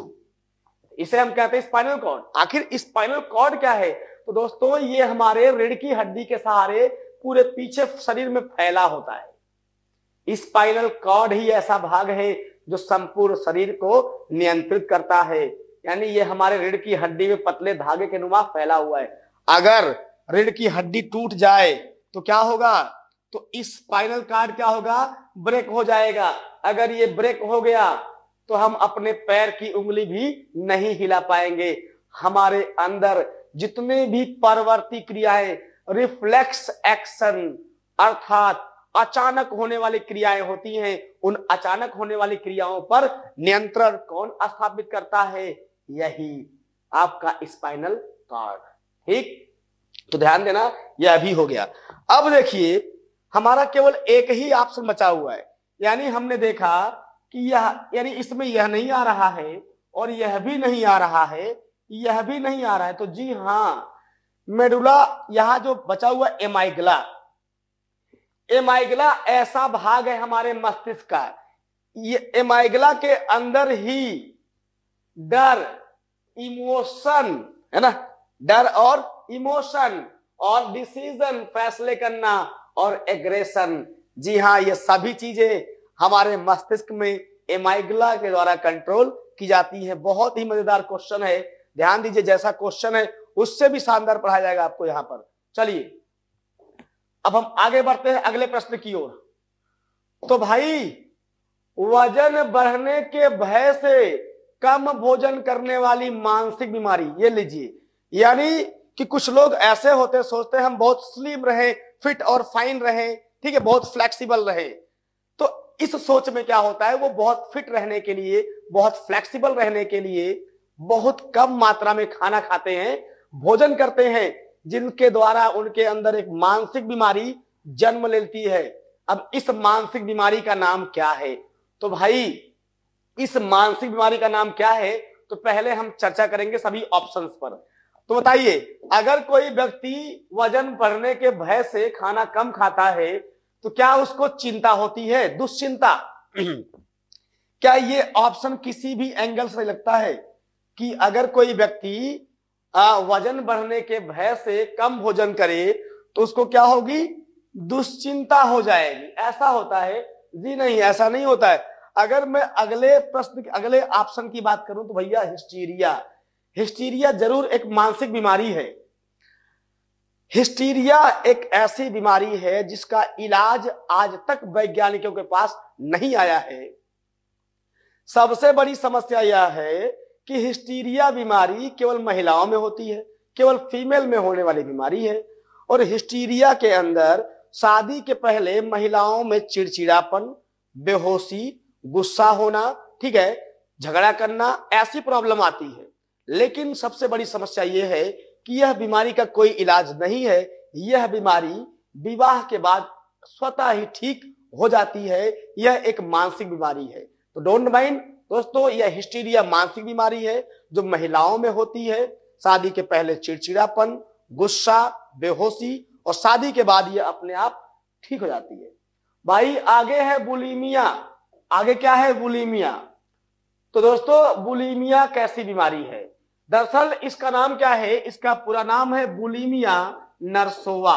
इसे हम कहते हैं स्पाइनल कॉर्ड। आखिर स्पाइनल कॉर्ड क्या है, तो दोस्तों ये हमारे रीढ़ की हड्डी के सहारे पूरे पीछे शरीर में फैला होता है। स्पाइनल कॉर्ड ही ऐसा भाग है जो संपूर्ण शरीर को नियंत्रित करता है। यानी ये हमारे रीढ़ की हड्डी में पतले धागे के नुमा फैला हुआ है। अगर रीढ़ की हड्डी टूट जाए तो क्या होगा, तो स्पाइनल कॉर्ड क्या होगा, ब्रेक हो जाएगा। अगर ये ब्रेक हो गया तो हम अपने पैर की उंगली भी नहीं हिला पाएंगे। हमारे अंदर जितने भी परवर्ती क्रियाएं, रिफ्लेक्स एक्शन अर्थात अचानक होने वाली क्रियाएं होती हैं, उन अचानक होने वाली क्रियाओं पर नियंत्रण कौन स्थापित करता है, यही आपका स्पाइनल कॉर्ड। ठीक, तो ध्यान देना, यह भी हो गया। अब देखिए हमारा केवल एक ही ऑप्शन बचा हुआ है, यानी हमने देखा कि यह, यानी इसमें यह नहीं आ रहा है और यह भी नहीं आ रहा है, यह भी नहीं आ रहा है। तो जी हां, मेडुला, यहां जो बचा हुआ एमाइगला, एमाइगला ऐसा भाग है हमारे मस्तिष्क का, ये एमाइगला के अंदर ही डर, इमोशन, है ना, डर और इमोशन और डिसीजन, फैसले करना और एग्रेशन, जी हाँ, ये सभी चीजें हमारे मस्तिष्क में एमाइगला के द्वारा कंट्रोल की जाती है। बहुत ही मजेदार क्वेश्चन है, ध्यान दीजिए, जैसा क्वेश्चन है उससे भी शानदार पढ़ाया जाएगा आपको यहां पर। चलिए अब हम आगे बढ़ते हैं अगले प्रश्न की ओर। तो भाई वजन बढ़ने के भय से कम भोजन करने वाली मानसिक बीमारी, ये लीजिए, यानी कि कुछ लोग ऐसे होते, सोचते हैं हम बहुत स्लिम रहे, फिट और फाइन रहे, ठीक है, बहुत फ्लेक्सिबल रहे। तो इस सोच में क्या होता है, वो बहुत फिट रहने के लिए, बहुत फ्लेक्सिबल रहने के लिए बहुत कम मात्रा में खाना खाते हैं, भोजन करते हैं, जिनके द्वारा उनके अंदर एक मानसिक बीमारी जन्म लेती है। अब इस मानसिक बीमारी का नाम क्या है? तो भाई इस मानसिक बीमारी का नाम क्या है, तो पहले हम चर्चा करेंगे सभी ऑप्शंस पर। तो बताइए, अगर कोई व्यक्ति वजन बढ़ने के भय से खाना कम खाता है तो क्या उसको चिंता होती है, दुश्चिंता? क्या ये ऑप्शन किसी भी एंगल से लगता है कि अगर कोई व्यक्ति वजन बढ़ने के भय से कम भोजन करे तो उसको क्या होगी, दुश्चिंता हो जाएगी? ऐसा होता है? जी नहीं, ऐसा नहीं होता है। अगर मैं अगले प्रश्न, अगले ऑप्शन की बात करूं तो भैया हिस्टीरिया, हिस्टीरिया जरूर एक मानसिक बीमारी है। हिस्टीरिया एक ऐसी बीमारी है जिसका इलाज आज तक वैज्ञानिकों के पास नहीं आया है। सबसे बड़ी समस्या यह है कि हिस्टीरिया बीमारी केवल महिलाओं में होती है, केवल फीमेल में होने वाली बीमारी है। और हिस्टीरिया के अंदर शादी के पहले महिलाओं में चिड़चिड़ापन, बेहोशी, गुस्सा होना, ठीक है, झगड़ा करना, ऐसी प्रॉब्लम आती है। लेकिन सबसे बड़ी समस्या यह है कि यह बीमारी का कोई इलाज नहीं है। यह बीमारी विवाह के बाद स्वतः ही ठीक हो जाती है। यह एक मानसिक बीमारी है। तो डोंट माइंड दोस्तों, यह हिस्टीरिया मानसिक बीमारी है जो महिलाओं में होती है। शादी के पहले चिड़चिड़ापन, गुस्सा, बेहोशी, और शादी के बाद यह अपने आप ठीक हो जाती है। भाई आगे है बुलीमिया। आगे क्या है? बुलीमिया। तो दोस्तों बुलीमिया कैसी बीमारी है? दरअसल इसका नाम क्या है? इसका पूरा नाम है बुलीमिया नर्सोवा।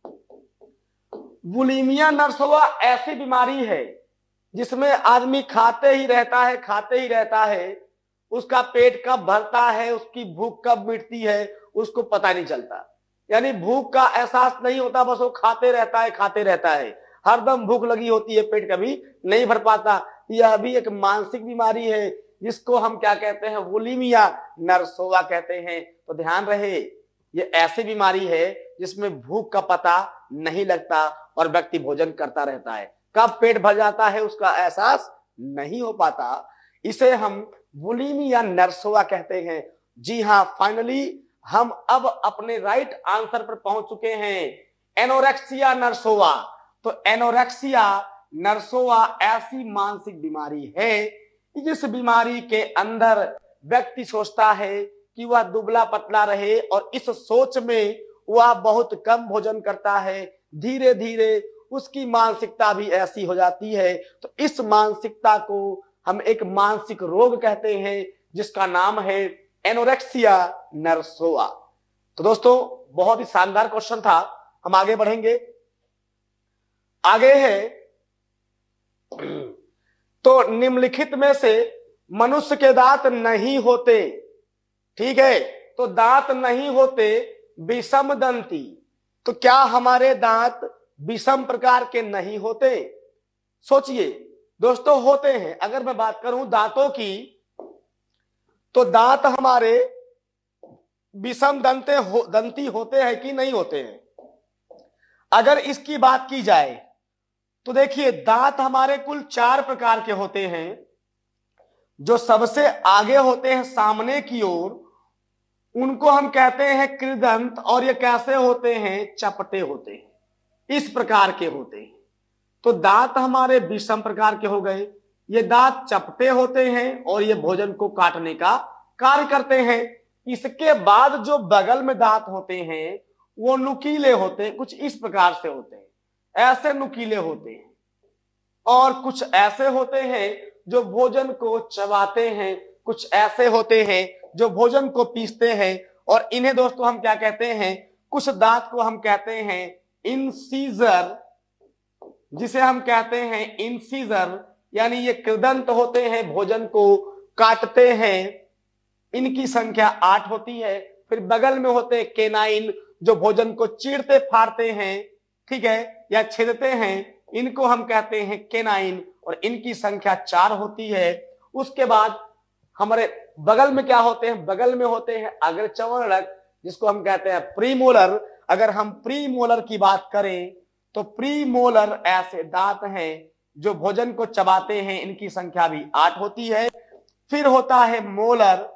बुलीमिया नर्सोवा ऐसी बीमारी है जिसमें आदमी खाते ही रहता है, खाते ही रहता है, उसका पेट कब भरता है, उसकी भूख कब मिटती है, उसको पता नहीं चलता। यानी भूख का एहसास नहीं होता, बस वो खाते रहता है, खाते रहता है, हरदम भूख लगी होती है, पेट कभी नहीं भर पाता। यह भी एक मानसिक बीमारी है जिसको हम क्या कहते हैं? बुलीमिया नर्सोवा कहते हैं। तो ध्यान रहे, ये ऐसी बीमारी है जिसमें भूख का पता नहीं लगता और व्यक्ति भोजन करता रहता है, कब पेट भर जाता है उसका एहसास नहीं हो पाता। इसे हम बुलीमिया नर्सोवा कहते हैं। जी हाँ, फाइनली हम अब अपने राइट आंसर पर पहुंच चुके हैं, एनोरेक्सिया नर्सोवा। तो एनोरेक्सिया नर्सोवा ऐसी मानसिक बीमारी है जिस बीमारी के अंदर व्यक्ति सोचता है कि वह दुबला पतला रहे और इस सोच में वह बहुत कम भोजन करता है। धीरे धीरे उसकी मानसिकता भी ऐसी हो जाती है। तो इस मानसिकता को हम एक मानसिक रोग कहते हैं जिसका नाम है एनोरेक्सिया नर्सोवा। तो दोस्तों बहुत ही शानदार क्वेश्चन था। हम आगे बढ़ेंगे। आगे है, तो निम्नलिखित में से मनुष्य के दांत नहीं होते, ठीक है, तो दांत नहीं होते विषम दंती। तो क्या हमारे दांत विषम प्रकार के नहीं होते? सोचिए दोस्तों, होते हैं। अगर मैं बात करूं दांतों की, तो दांत हमारे विषम दंती होते हैं कि नहीं होते हैं? अगर इसकी बात की जाए तो देखिए, दांत हमारे कुल 4 प्रकार के होते हैं। जो सबसे आगे होते हैं सामने की ओर, उनको हम कहते हैं कृदंत। और ये कैसे होते हैं? चपटे होते हैं, इस प्रकार के होते हैं। तो दांत हमारे विषम प्रकार के हो गए। ये दांत चपटे होते हैं और ये भोजन को काटने का कार्य करते हैं। इसके बाद जो बगल में दांत होते हैं वो नुकीले होते हैं, कुछ इस प्रकार से होते हैं। ऐसे नुकीले होते हैं, और कुछ ऐसे होते हैं जो भोजन को चबाते हैं, कुछ ऐसे होते हैं जो भोजन को पीसते हैं। और इन्हें दोस्तों हम क्या कहते हैं, कुछ दांत को हम कहते हैं इंसीजर, जिसे हम कहते हैं इंसीजर, यानी ये कृदंत होते हैं, भोजन को काटते हैं। इनकी संख्या 8 होती है। फिर बगल में होते हैं केनाइन, जो भोजन को चीरते फाड़ते हैं, ठीक है, या छेदते हैं, इनको हम कहते हैं केनाइन, और इनकी संख्या 4 होती है। उसके बाद हमारे बगल में क्या होते हैं, बगल में होते हैं अग्रचर्वणक, जिसको हम कहते हैं प्रीमोलर। अगर हम प्रीमोलर की बात करें तो प्रीमोलर ऐसे दांत हैं जो भोजन को चबाते हैं, इनकी संख्या भी 8 होती है। फिर होता है मोलर,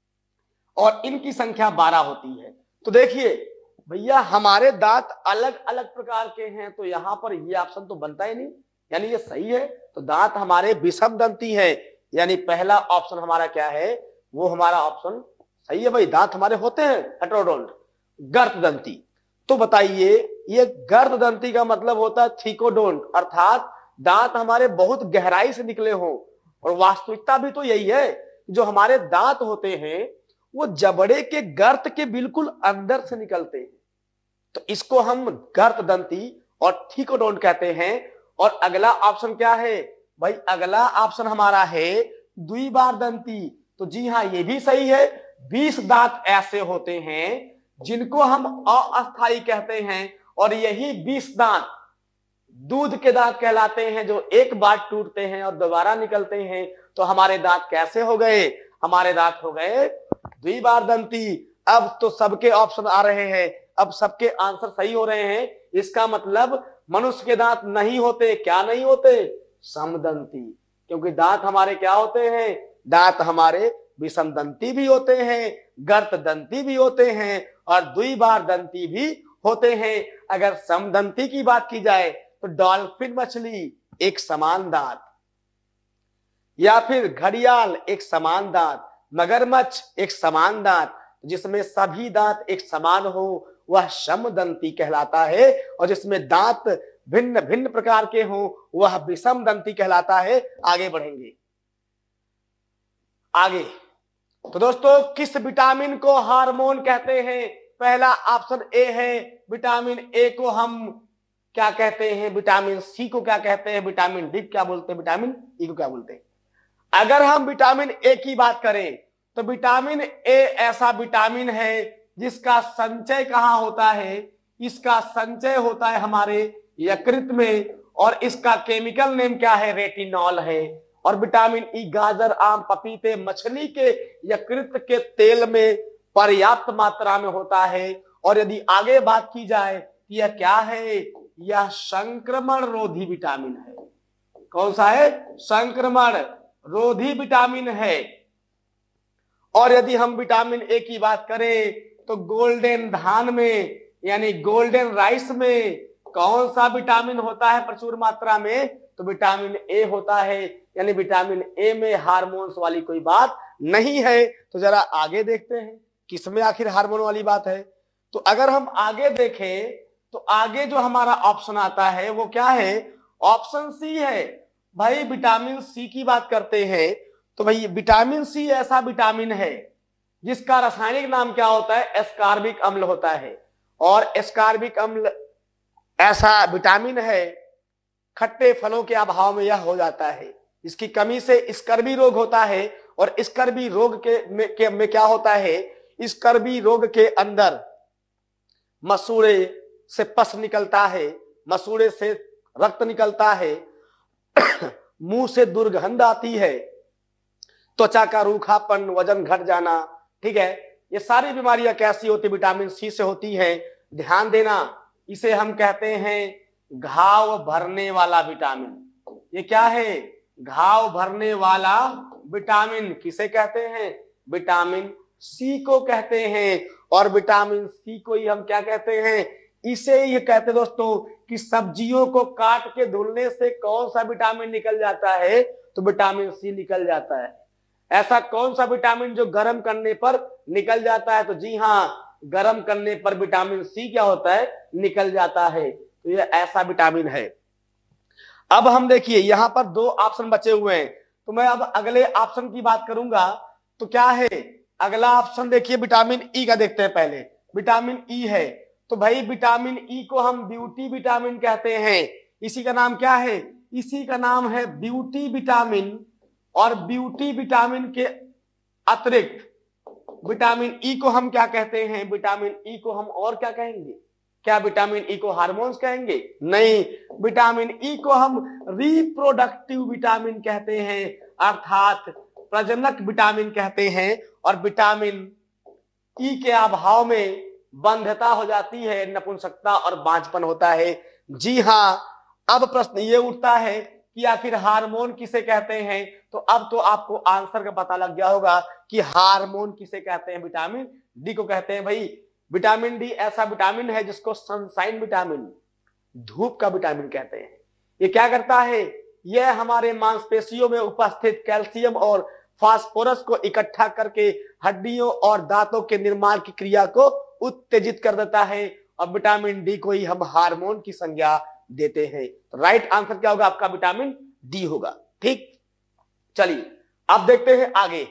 और इनकी संख्या 12 होती है। तो देखिए भैया, हमारे दांत अलग अलग प्रकार के हैं, तो यहां पर ये ऑप्शन तो बनता ही नहीं, यानी ये सही है। तो दांत हमारे विषम दंती है, यानी पहला ऑप्शन हमारा क्या है, वो हमारा ऑप्शन सही है भाई। दांत हमारे होते हैं हेटेरोडोंट, गर्त दंती। तो बताइए, ये गर्त दंती का मतलब होता है थीकोडोंट, अर्थात दांत हमारे बहुत गहराई से निकले हों। और वास्तविकता भी तो यही है, जो हमारे दांत होते हैं वो जबड़े के गर्त के बिल्कुल अंदर से निकलते हैं। तो इसको हम गर्त दंती और थीकोडोंट कहते हैं। और अगला ऑप्शन क्या है भाई, अगला ऑप्शन हमारा है द्विबार दंती। तो जी हाँ, ये भी सही है। 20 दांत ऐसे होते हैं जिनको हम अस्थायी कहते हैं, और यही 20 दांत दूध के दांत कहलाते हैं, जो एक बार टूटते हैं और दोबारा निकलते हैं। तो हमारे दांत कैसे हो गए, हमारे दांत हो गए द्विबार दंती। अब तो सबके ऑप्शन आ रहे हैं, अब सबके आंसर सही हो रहे हैं। इसका मतलब मनुष्य के दांत नहीं होते, क्या नहीं होते, समदंती। क्योंकि दांत हमारे क्या होते हैं, दांत हमारे विषम दंती भी होते हैं, गर्त दंती भी होते हैं, और द्विबार दंती भी होते हैं। अगर समदंती की बात की जाए तो डॉल्फिन मछली एक समान दांत, या फिर घड़ियाल एक समान दांत, मगरमच्छ एक समान दांत, जिसमें सभी दांत एक समान हो वह समदंती कहलाता है। और जिसमें दांत भिन्न भिन्न प्रकार के हो वह विषम दंती कहलाता है। आगे बढ़ेंगे आगे। तो दोस्तों, किस विटामिन को हार्मोन कहते हैं? पहला ऑप्शन ए है, विटामिन ए को हम क्या कहते हैं, विटामिन सी को क्या कहते हैं, विटामिन डी क्या बोलते हैं, विटामिन ई को क्या बोलते हैं। अगर हम विटामिन ए की बात करें तो विटामिन ए ऐसा विटामिन है जिसका संचय कहां होता है, इसका संचय होता है हमारे यकृत में, और इसका केमिकल नेम क्या है, रेटिनॉल है। और विटामिन ई गाजर, आम, पपीते, मछली के यकृत के तेल में पर्याप्त मात्रा में होता है। और यदि आगे बात की जाए यह क्या है, यह संक्रमण रोधी विटामिन है। कौन सा है, संक्रमण रोधी विटामिन है। और यदि हम विटामिन ए की बात करें तो गोल्डन धान में यानी गोल्डन राइस में कौन सा विटामिन होता है प्रचुर मात्रा में, तो विटामिन ए होता है। यानी विटामिन ए में हार्मोन्स वाली कोई बात नहीं है। तो जरा आगे देखते हैं किसमें आखिर हार्मोन वाली बात है। तो अगर हम आगे देखें तो आगे जो हमारा ऑप्शन आता है वो क्या है, ऑप्शन सी है। भाई विटामिन सी की बात करते हैं तो भाई विटामिन सी ऐसा विटामिन है जिसका रासायनिक नाम क्या होता है, एस्कॉर्बिक अम्ल होता है। और एस्कॉर्बिक अम्ल ऐसा विटामिन है, खट्टे फलों के अभाव में यह हो जाता है। इसकी कमी से स्कर्वी रोग होता है। और स्कर्वी रोग में क्या होता है, स्कर्वी रोग के अंदर मसूड़े से पस निकलता है, मसूड़े से रक्त निकलता है, मुंह से दुर्गंध आती है, त्वचा का रूखापन, वजन घट जाना, ठीक है। ये सारी बीमारियां कैसी होती, विटामिन सी से होती हैं। ध्यान देना, इसे हम कहते हैं घाव भरने वाला विटामिन। ये क्या है, घाव भरने वाला विटामिन किसे कहते हैं, विटामिन सी को कहते हैं। और विटामिन सी को ही हम क्या कहते हैं, इसे ये कहते हैं दोस्तों कि सब्जियों को काट के धुलने से कौन सा विटामिन निकल जाता है, तो विटामिन सी निकल जाता है। ऐसा कौन सा विटामिन जो गर्म करने पर निकल जाता है, तो जी हाँ, गर्म करने पर विटामिन सी क्या होता है, निकल जाता है। तो ये ऐसा विटामिन है। अब हम देखिए यहां पर दो ऑप्शन बचे हुए हैं, तो मैं अब अगले ऑप्शन की बात करूंगा। तो क्या है अगला ऑप्शन? देखिए विटामिन ई का देखते हैं पहले। विटामिन ई है, तो भाई विटामिन ई को हम ब्यूटी विटामिन कहते हैं। इसी का नाम क्या है? इसी का नाम है ब्यूटी विटामिन। और ब्यूटी विटामिन के अतिरिक्त विटामिन ई को हम क्या कहते हैं? विटामिन ई को हम और क्या कहेंगे? क्या विटामिन ई को हार्मोन्स कहेंगे? नहीं, विटामिन ई को हम रिप्रोडक्टिव विटामिन कहते हैं, अर्थात प्रजनक विटामिन कहते हैं। और विटामिन ई के अभाव में बंध्यता हो जाती है, नपुंसकता और बांझपन होता है। जी हां, अब प्रश्न ये उठता है कि आखिर हार्मोन किसे कहते हैं? तो अब तो आपको आंसर का पता लग गया होगा कि हार्मोन किसे कहते हैं। विटामिन डी को कहते हैं भाई। विटामिन डी ऐसा विटामिन है जिसको सनशाइन विटामिन, धूप का विटामिन कहते हैं। ये क्या करता है? यह हमारे मांसपेशियों में उपस्थित कैल्शियम और फास्फोरस को इकट्ठा करके हड्डियों और दांतों के निर्माण की क्रिया को उत्तेजित कर देता है। और विटामिन डी को ही हम हार्मोन की संज्ञा देते हैं। तो राइट आंसर क्या होगा आपका? विटामिन डी होगा। ठीक, चलिए अब देखते हैं आगे।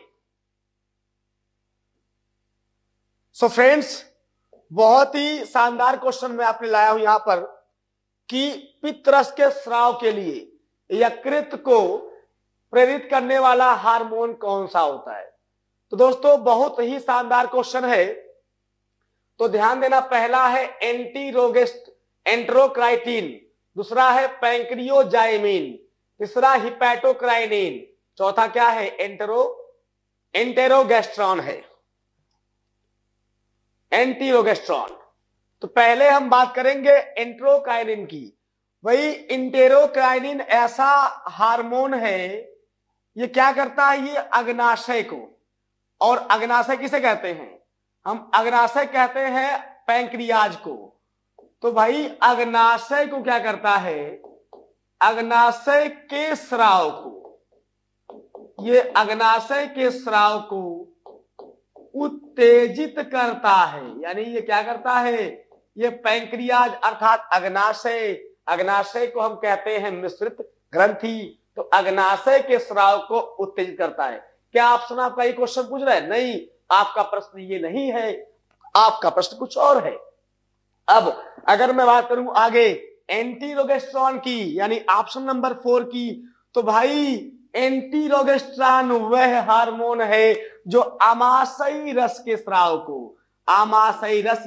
सो फ्रेंड्स, बहुत ही शानदार क्वेश्चन मैं आपने लाया हूं यहां पर कि पित्तरस के स्राव के लिए यकृत को प्रेरित करने वाला हार्मोन कौन सा होता है? तो दोस्तों बहुत ही शानदार क्वेश्चन है, तो ध्यान देना। पहला है एंटेरोक्राइटिन, दूसरा है पैंक्रियोजाइमिन, तीसरा हिपैटोक्राइनिन, चौथा क्या है? एंटेरोगेस्ट्रॉन है, एंटीरोगेस्ट्रॉन। तो पहले हम बात करेंगे एंटेरोकाइनिन की। वही एंटेरोकाइनिन ऐसा हार्मोन है, ये क्या करता है? ये अग्नाशय को, और अग्नाशय किसे कहते हैं? हम अग्नाशय कहते हैं पैंक्रियाज को। तो भाई अग्नाशय को क्या करता है? अग्नाशय के स्राव को, ये अग्नाशय के स्राव को उत्तेजित करता है। यानी ये क्या करता है? ये पैंक्रियाज अर्थात अग्नाशय, अग्नाशय को हम कहते हैं मिश्रित ग्रंथि, तो अग्नाशय के स्राव को उत्तेजित करता है। क्या ऑप्शन आपका ये क्वेश्चन पूछ रहा है? नहीं, आपका प्रश्न ये नहीं है, आपका प्रश्न कुछ और है। अब अगर मैं बात करूं आगे एंटीरोगेस्ट्रॉन की, यानी ऑप्शन नंबर 4 की, तो भाई एंटीरोगेस्ट्रॉन वह हार्मोन है जो आमाशयी रस के स्राव को, आमाशयी रस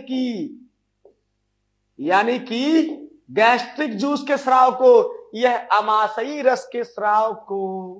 यानी कि गैस्ट्रिक जूस के स्राव को, यह आमाशयी रस के स्राव को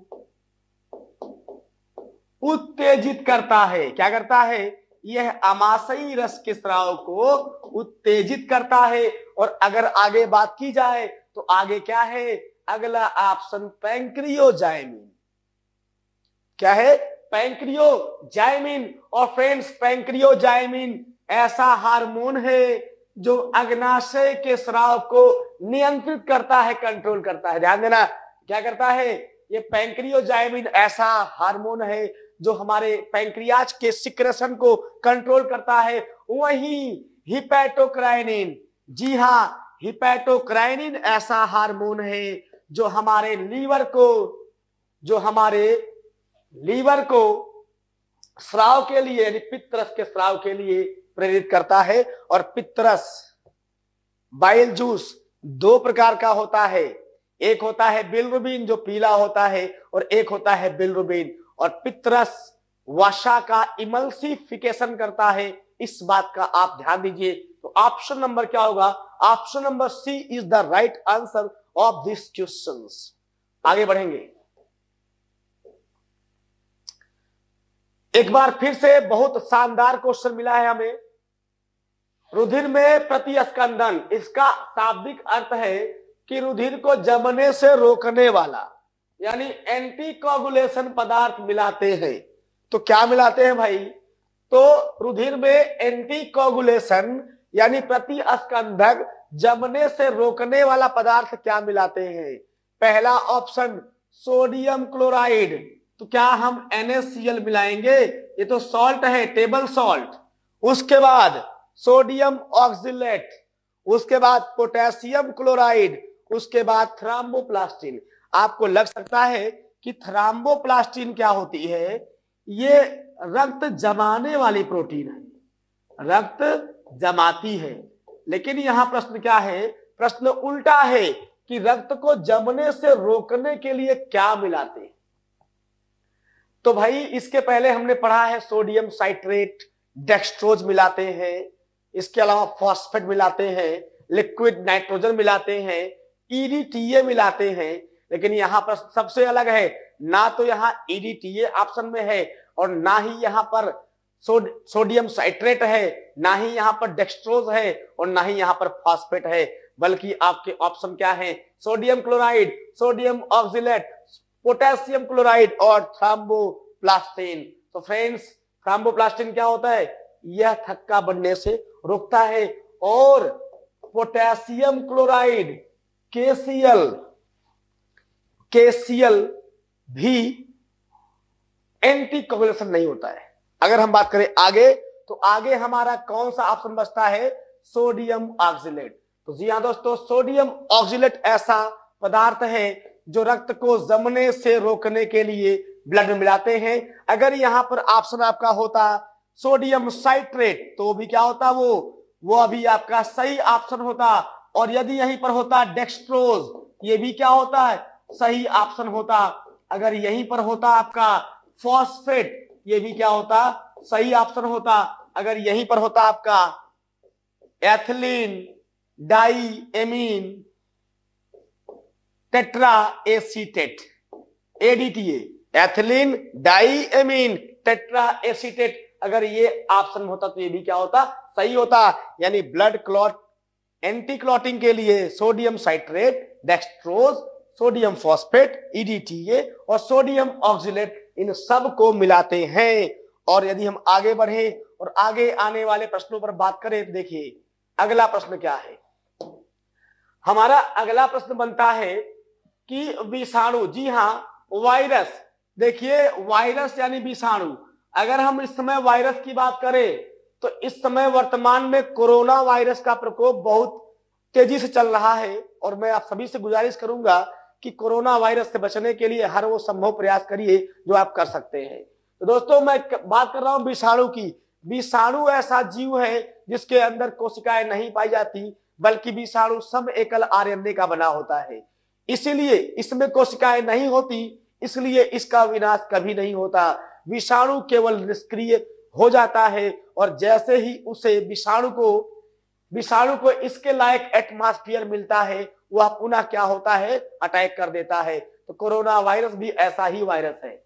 उत्तेजित करता है। क्या करता है? यह आमाशयी रस के स्राव को उत्तेजित करता है। और अगर आगे बात की जाए तो आगे क्या है? अगला ऑप्शन पैंक्रियोजाइमिन। क्या है? पैंक्रियोजाइमिन। और फ्रेंड्स पैंक्रियोजाइमिन ऐसा हार्मोन है जो अग्नाशय के स्राव को नियंत्रित करता है, कंट्रोल करता है। ध्यान देना, क्या करता है? ये पैंक्रियोजाइमिन ऐसा हार्मोन है जो हमारे पैंक्रियाज के सिक्रेशन को कंट्रोल करता है। वहीं हिपैटोक्राइनिन, जी हां, हिपैटोक्राइनिन ऐसा हार्मोन है जो हमारे लीवर को स्राव के लिए, यानी पित्तरस के स्राव के लिए प्रेरित करता है। और पित्तरस बाइल जूस दो प्रकार का होता है, एक होता है बिलिरुबिन जो पीला होता है, और एक होता है बिलिरुबिन। और पित्तरस वसा का इमल्सिफिकेशन करता है, इस बात का आप ध्यान दीजिए। तो ऑप्शन नंबर क्या होगा? Option number C is the right answer of this questions. आगे बढ़ेंगे। एक बार फिर से बहुत शानदार क्वेश्चन मिला है हमें। रुधिर में प्रतिस्कंदन, इसका शाब्दिक अर्थ है कि रुधिर को जमने से रोकने वाला, यानी एंटी कोगुलेशन पदार्थ मिलाते हैं। तो क्या मिलाते हैं भाई? तो रुधिर में एंटी कोगुलेशन यानी प्रतिस्कंदक, जमने से रोकने वाला पदार्थ क्या मिलाते हैं? पहला ऑप्शन सोडियम क्लोराइड। तो क्या हम NaCl मिलाएंगे? ये तो सॉल्ट है, टेबल सॉल्ट। उसके बाद सोडियम ऑक्सिलेट, उसके बाद पोटेशियम क्लोराइड, उसके बाद थ्रोम्बोप्लास्टिन। आपको लग सकता है कि थ्रोम्बोप्लास्टिन क्या होती है, ये रक्त जमाने वाली प्रोटीन है, रक्त जमाती है। लेकिन यहां प्रश्न क्या है, प्रश्न उल्टा है कि रक्त को जमने से रोकने के लिए क्या मिलाते हैं। तो भाई इसके पहले हमने पढ़ा है सोडियम साइट्रेट, डेक्सट्रोज मिलाते हैं, इसके अलावा फॉस्फेट मिलाते हैं, लिक्विड नाइट्रोजन मिलाते हैं, ईडीटीए मिलाते हैं। लेकिन यहां पर सबसे अलग है, ना तो यहां ईडीटीए ऑप्शन में है और ना ही यहां पर सोडियम साइट्रेट है, ना ही यहां पर डेक्सट्रोज है और ना ही यहां पर फॉस्फेट है, बल्कि आपके ऑप्शन क्या है, sodium chloride, sodium oxalate, potassium chloride और थ्रोम्बोप्लास्टिन। तो फ्रेंड्स थ्रोम्बोप्लास्टिन क्या होता है, यह थक्का बनने से रोकता है। और पोटेशियम क्लोराइड केसीएल भी एंटी कोगुलेशन नहीं होता है। अगर हम बात करें आगे, तो आगे हमारा कौन सा ऑप्शन बचता है, सोडियम ऑक्जेलेट। तो जी हाँ दोस्तों, सोडियम ऑक्जेलेट ऐसा पदार्थ है जो रक्त को जमने से रोकने के लिए ब्लड में मिलाते हैं। अगर यहां पर ऑप्शन आपका होता सोडियम साइट्रेट तो भी क्या होता, वो अभी आपका सही ऑप्शन होता। और यदि यहीं पर होता डेक्सट्रोज, ये भी क्या होता है, सही ऑप्शन होता। अगर यहीं पर होता आपका फॉस्फेट, ये भी क्या होता, सही ऑप्शन होता। अगर यहीं पर होता आपका ethylene di amine tetra acetate, EDTA, ethylene di amine tetra acetate, अगर ये ऑप्शन होता तो ये भी क्या होता, सही होता। यानी ब्लड क्लॉट, एंटी क्लॉटिंग के लिए sodium citrate, dextrose, sodium phosphate, EDTA और सोडियम ऑक्जेलेट, इन सब को मिलाते हैं। और यदि हम आगे बढ़े और आगे आने वाले प्रश्नों पर बात करें, देखिए अगला प्रश्न क्या है। हमारा अगला प्रश्न बनता है कि विषाणु, जी हां वायरस, देखिए वायरस यानी विषाणु। अगर हम इस समय वायरस की बात करें तो इस समय वर्तमान में कोरोना वायरस का प्रकोप बहुत तेजी से चल रहा है और मैं आप सभी से गुजारिश करूंगा कि कोरोना वायरस से बचने के लिए हर वो संभव प्रयास करिए जो आप कर सकते हैं। तो दोस्तों मैं बात कर रहा हूं विषाणु की। विषाणु ऐसा जीव है जिसके अंदर कोशिकाएं नहीं पाई जाती, बल्कि विषाणु सब एकल आरएनए का बना होता है, इसीलिए इसमें कोशिकाएं नहीं होती, इसलिए इसका विनाश कभी नहीं होता। विषाणु केवल निष्क्रिय हो जाता है और जैसे ही उसे विषाणु को इसके लायक एटमॉस्फेयर मिलता है, वह पुनः क्या होता है, अटैक कर देता है। तो कोरोना वायरस भी ऐसा ही वायरस है।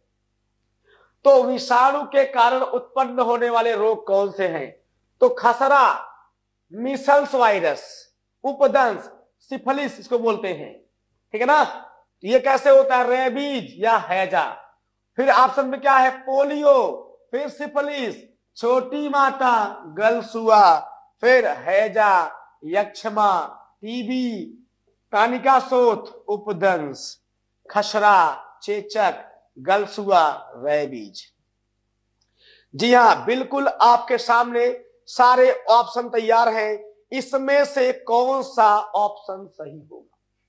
तो विषाणु के कारण उत्पन्न होने वाले रोग कौन से हैं, तो खसरा, मीसल्स वायरस, उपदंश, सिफिलिस इसको बोलते हैं, ठीक है ना। ये कैसे होता है, रेबीज या हैजा। फिर ऑप्शन में क्या है, पोलियो, फिर सिफिलिस, छोटी माता, गलसुआ, फिर हैजा, यक्षमा, टीबी, तानिकासोथ, उपदंश, खसरा, चेचक, गलसुआ, रेबीज। जी हां बिल्कुल आपके सामने सारे ऑप्शन तैयार हैं, इसमें से कौन सा ऑप्शन सही होगा,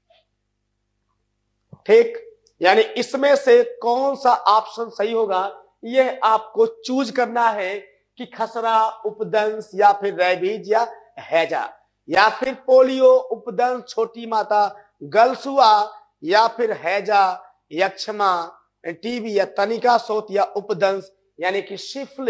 ठीक, यानी इसमें से कौन सा ऑप्शन सही होगा, यह आपको चूज करना है कि खसरा, उपदंश या फिर रेबीज या हैजा, या फिर पोलियो, उपदंश, छोटी माता, गलसुआ, या फिर हैजा, यक्षमा, टीबी या तनिकासोथ या उपदंश यानी कि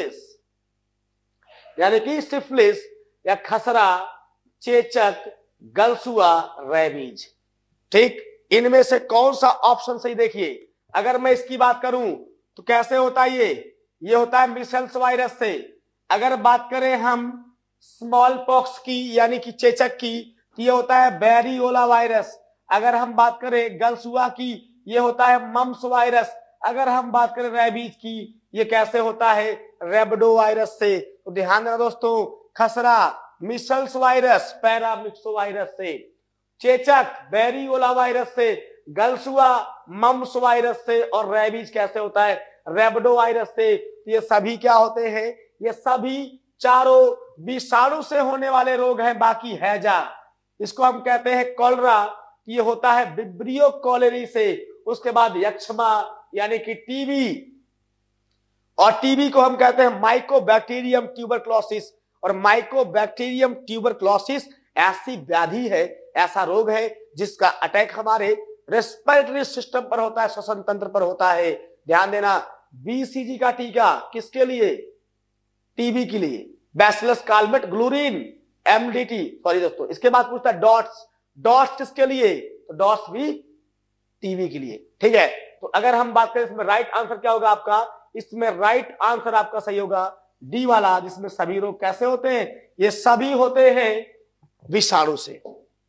सिफिलिस या खसरा, चेचक, गलसुआ, रेबीज, ठीक, इनमें से कौन सा ऑप्शन सही। देखिए अगर मैं इसकी बात करूं तो कैसे होता है, ये होता है मीसल्स वायरस से। अगर बात करें हम स्मॉल पॉक्स की यानी कि चेचक की, तो ये होता है बैरियोला वायरस। अगर हम बात करें गलसुआ की, ये होता है मम्स वायरस। अगर हम बात करें रेबीज की, ये कैसे होता है, रेबडो वायरस से। तो ध्यान देना दोस्तों, खसरा मीसल्स वायरस पैरामिक्सो वायरस से, चेचक बैरियोला वायरस से, गलसुआ मम्स वायरस से और रेबीज कैसे होता है, रेबडो वायरस से। ये सभी क्या होते हैं, ये सभी चारों विषाणु से होने वाले रोग हैं। बाकी हैजा इसको हम कहते हैं कॉलरा, ये होता है विब्रियो कॉलेरी से। उसके बाद यक्षमा यानी कि टीबी, और टीबी को हम कहते हैं माइकोबैक्टीरियम ट्यूबरक्लोसिस। और माइकोबैक्टीरियम ट्यूबरक्लोसिस ऐसी व्याधि है, ऐसा रोग है जिसका अटैक हमारे रेस्पिरेटरी सिस्टम पर होता है, श्वसन तंत्र पर होता है। ध्यान देना, बीसीजी का टीका किसके लिए? टीबी के लिए, bacillus Calmette Guerin MDT, sorry दोस्तों। इसके बाद पूछता है डॉट्स, डॉट्स किसके लिए? तो डॉट्स भी टीबी के लिए, ठीक है। तो अगर हम बात करें इसमें राइट आंसर क्या होगा आपका? इसमें राइट आंसर आपका सही होगा डी वाला, जिसमें सभी रोग कैसे होते हैं? ये सभी होते हैं विषाणु से।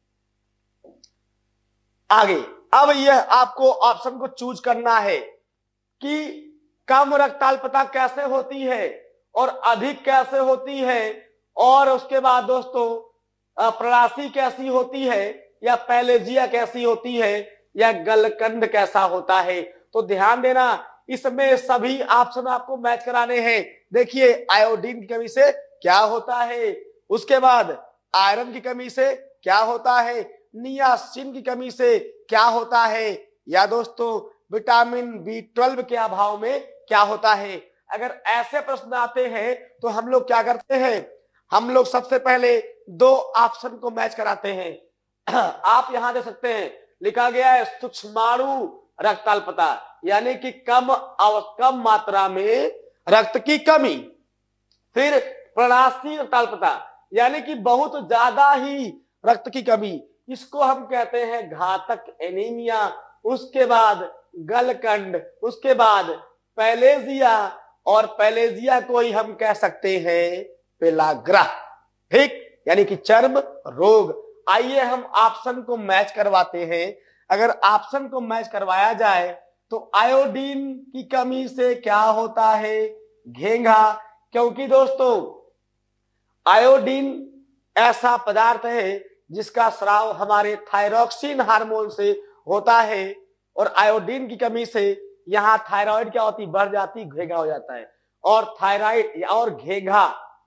आगे, अब यह आपको ऑप्शन को चूज करना है कि कम रक्ताल्पता कैसे होती है और अधिक कैसे होती है, और उसके बाद दोस्तों प्रणासी कैसी होती है, या पैलेजिया कैसी होती है, या गलकंद कैसा होता है। तो ध्यान देना, इसमें सभी ऑप्शन आपको मैच कराने हैं। देखिए, आयोडीन की कमी से क्या होता है, उसके बाद आयरन की कमी से क्या होता है, नियासिन की कमी से क्या होता है, या दोस्तों विटामिन बी12 के अभाव में क्या होता है। अगर ऐसे प्रश्न आते हैं तो हम लोग क्या करते हैं? हम लोग सबसे पहले दो ऑप्शन को मैच कराते हैं। आप यहां दे सकते हैं, लिखा गया है सूक्ष्माणु रक्ताल्पता, यानी कि कम मात्रा में रक्त की कमी। फिर प्रणासी रक्ताल्पता, यानी कि बहुत ज्यादा ही रक्त की कमी, इसको हम कहते हैं घातक एनीमिया। उसके बाद गलकंड, उसके बाद पैलेजिया, और पैलेजिया को ही हम कह सकते हैं पेलाग्रा, ठीक, यानी कि चर्म रोग। आइए हम ऑप्शन को मैच करवाते हैं। अगर ऑप्शन को मैच करवाया जाए तो आयोडीन की कमी से क्या होता है? घेंघा, क्योंकि दोस्तों आयोडीन ऐसा पदार्थ है जिसका स्राव हमारे थायरॉक्सिन हार्मोन से होता है, और आयोडीन की कमी से यहाँ थायराइड क्या होती? बढ़ जाती, घेंघा हो जाता है। और थायराइड और घेंघा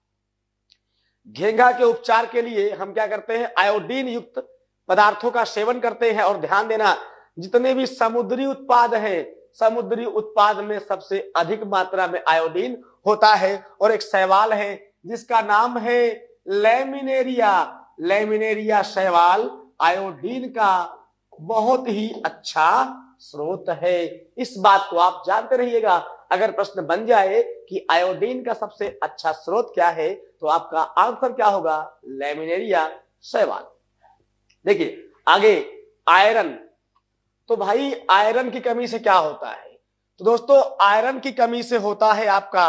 के उपचार के लिए हम क्या करते हैं? आयोडीन युक्त पदार्थों का सेवन करते हैं। और ध्यान देना, जितने भी समुद्री उत्पाद हैं, समुद्री उत्पाद में सबसे अधिक मात्रा में आयोडीन होता है। और एक शैवाल है जिसका नाम है लैमिनेरिया शैवाल आयोडीन का बहुत ही अच्छा स्रोत है। इस बात को आप जानते रहिएगा। अगर प्रश्न बन जाए कि आयोडीन का सबसे अच्छा स्रोत क्या है, तो आपका आंसर क्या होगा? लैमिनेरिया शैवाल। देखिए आगे, आयरन। तो भाई आयरन की कमी से क्या होता है? तो दोस्तों आयरन की कमी से होता है आपका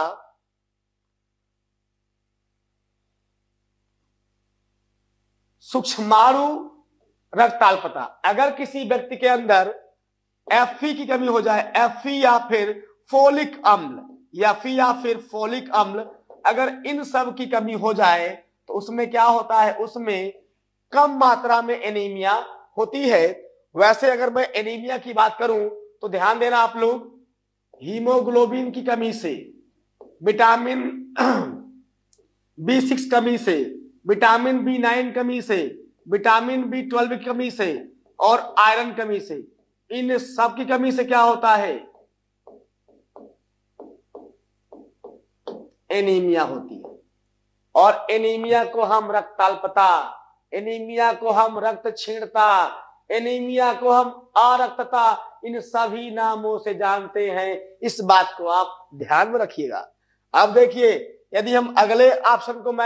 सूक्ष्माणु रक्ताल्पता। अगर किसी व्यक्ति के अंदर Fe की कमी हो जाए, Fe या फिर फोलिक अम्ल, या फिर फोलिक अम्ल, अगर इन सब की कमी हो जाए तो उसमें क्या होता है? उसमें कम मात्रा में एनीमिया होती है। वैसे अगर मैं एनीमिया की बात करूं तो ध्यान देना आप लोग, हीमोग्लोबिन की कमी से, विटामिन B6 कमी से, विटामिन B9 कमी से, विटामिन B12 की कमी से, और आयरन कमी से, इन सब की कमी से क्या होता है? एनीमिया होती है। और एनीमिया को हम रक्ताल्पता, एनीमिया को हम रक्त क्षीणता, एनीमिया को हम अरक्तता, इन सभी नामों से जानते हैं। इस बात को आप ध्यान में रखिएगा। अब देखिए, यदि हम अगले ऑप्शन को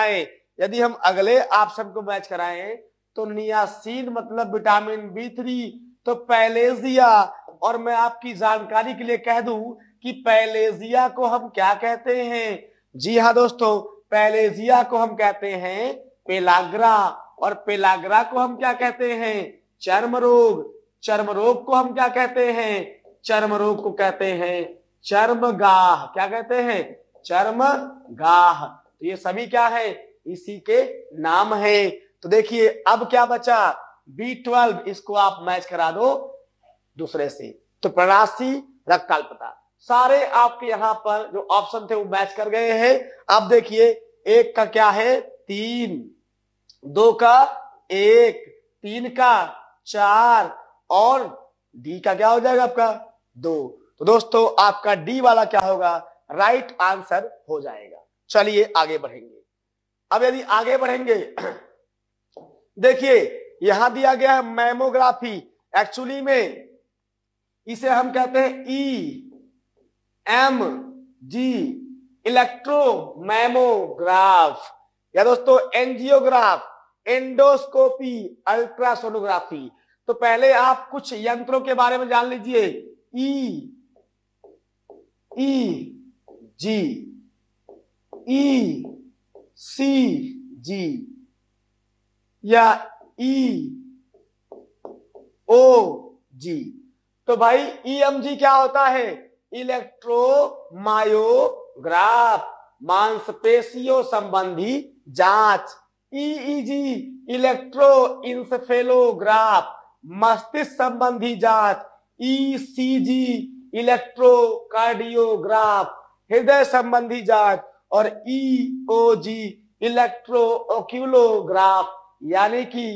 मैच कराएं, तो नियासिन मतलब विटामिन B3, तो पैलेजिया। और मैं आपकी जानकारी के लिए कह दूं कि पैलेजिया को हम क्या कहते हैं? जी हाँ दोस्तों, पैलेजिया को हम कहते हैं पेलाग्रा। और पेलाग्रा को हम क्या कहते हैं? चर्म रोग। चर्म रोग को हम क्या कहते हैं? चर्म रोग को कहते हैं चर्मगाह। क्या कहते हैं? चर्मगाह। तो ये सभी क्या है? इसी के नाम है। तो देखिए अब क्या बचा? B12, इसको आप मैच करा दो दूसरे से। तो प्रणासी रक्ताल्पता, सारे आपके यहां पर जो ऑप्शन थे वो मैच कर गए हैं। अब देखिए, एक का क्या है? 3, 2 का 1, 3 का 4 और डी का क्या हो जाएगा आपका 2। तो दोस्तों आपका डी वाला क्या होगा, राइट आंसर हो जाएगा। चलिए आगे बढ़ेंगे। अब यदि आगे बढ़ेंगे देखिए यहां दिया गया है मैमोग्राफी, एक्चुअली में इसे हम कहते हैं EMG, इलेक्ट्रो मैमोग्राफ, या दोस्तों एंजियोग्राफ, एंडोस्कोपी, अल्ट्रासोनोग्राफी। तो पहले आप कुछ यंत्रों के बारे में जान लीजिए। EEG, ECG या EOG। तो भाई EMG क्या होता है, इलेक्ट्रोमायोग्राफ, मांसपेशियों संबंधी जांच। EEG, इलेक्ट्रो इंसेफेलोग्राफ, मस्तिष्क संबंधी जांच। ECG, इलेक्ट्रोकार्डियोग्राफ, हृदय संबंधी जांच। और EOG, इलेक्ट्रो ओक्यूलोग्राफ, यानी कि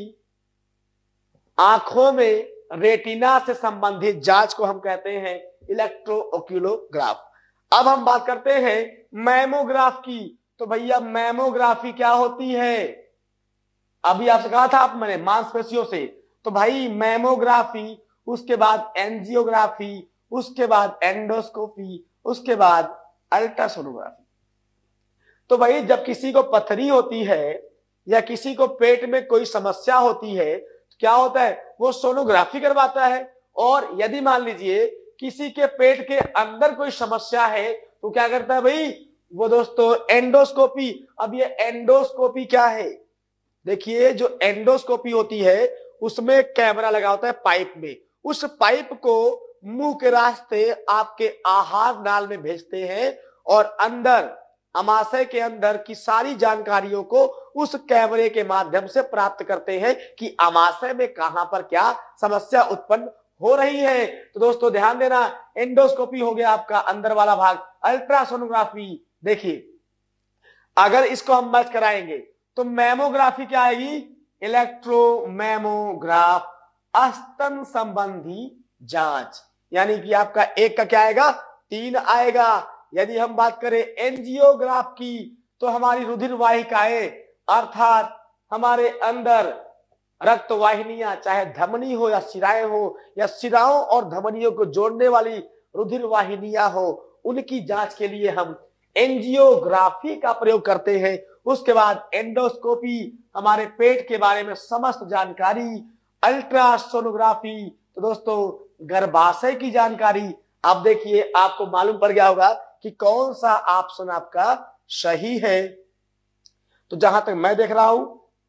आंखों में रेटिना से संबंधित जांच को हम कहते हैं इलेक्ट्रो ओक्यूलोग्राफ। अब हम बात करते हैं मैमोग्राफ की। तो भैया मैमोग्राफी क्या होती है, अभी आपसे कहा था आप मैंने मांसपेशियों से। तो भाई मैमोग्राफी, उसके बाद एंजियोग्राफी, उसके बाद एंडोस्कोपी, उसके बाद अल्ट्रासोनोग्राफी। तो भाई जब किसी को पथरी होती है या किसी को पेट में कोई समस्या होती है तो क्या होता है, वो सोनोग्राफी करवाता है। और यदि मान लीजिए किसी के पेट के अंदर कोई समस्या है तो क्या करता है भाई, वो दोस्तों एंडोस्कोपी। अब ये एंडोस्कोपी क्या है, देखिए जो एंडोस्कोपी होती है उसमें कैमरा लगा होता है पाइप में, उस पाइप को मुंह के रास्ते आपके आहार नाल में भेजते हैं और अंदर अमाशय के अंदर की सारी जानकारियों को उस कैमरे के माध्यम से प्राप्त करते हैं कि अमाशय में कहां पर क्या समस्या उत्पन्न हो रही है। तो दोस्तों ध्यान देना, एंडोस्कोपी हो गया आपका अंदर वाला भाग। अल्ट्रासोनोग्राफी, देखिए अगर इसको हम मैच कराएंगे तो मैमोग्राफी क्या आएगी, इलेक्ट्रो मैमोग्राफ, स्तन संबंधी जांच, यानी कि आपका एक का क्या आएगा 3 आएगा। यदि हम बात करें एंजियोग्राफ की तो हमारी रुधिर वाहिकाएं अर्थात हमारे अंदर रक्त वाहिनियां, चाहे धमनी हो या शिराएं हो या शिराओं और धमनियों को जोड़ने वाली रुधिर वाहिनियां हो, उनकी जांच के लिए हम एंजियोग्राफी का प्रयोग करते हैं। उसके बाद एंडोस्कोपी, हमारे पेट के बारे में समस्त जानकारी। अल्ट्रासोनोग्राफी, तो दोस्तों गर्भाशय की जानकारी। अब देखिए आपको मालूम पड़ गया होगा कि कौन सा ऑप्शन आपका सही है। तो जहां तक मैं देख रहा हूं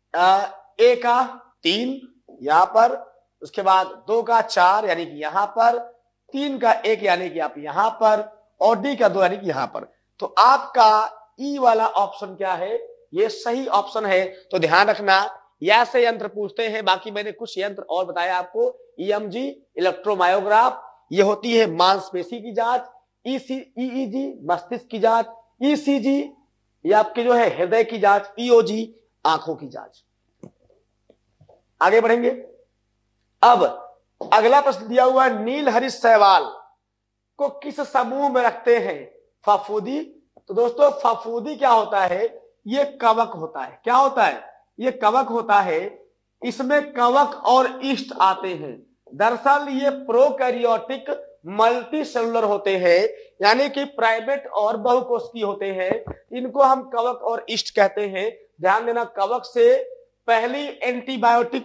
ए का 3 यहां पर, उसके बाद 2 का 4 यानी कि यहां पर, 3 का 1 यानी कि आप यहां पर, और डी का 2 यानी कि यहां पर। तो आपका ई वाला ऑप्शन क्या है, ये सही ऑप्शन है। तो ध्यान रखना, या से यंत्र पूछते हैं, बाकी मैंने कुछ यंत्र और बताया आपको। ईएमजी, इलेक्ट्रोमायोग्राफ, ये होती है मांसपेशी की जांच। ईईजी, मस्तिष्क की जांच। ईसीजी, ये आपके जो है हृदय की जांच। ईओजी, आंखों की जांच। आगे बढ़ेंगे। अब अगला प्रश्न दिया हुआ है, नीलहरित शैवाल को किस समूह में रखते हैं, फफूदी। तो दोस्तों फफूदी क्या होता है, ये कवक होता है। क्या होता है, ये कवक होता है। इसमें कवक और ईस्ट आते हैं। दरअसल ये प्रोकैरियोटिक मल्टी सेलुलर होते हैं, यानी कि प्राइमेट और बहुकोशिकीय होते हैं। इनको हम कवक और ईस्ट कहते हैं। ध्यान देना, कवक से पहली एंटीबायोटिक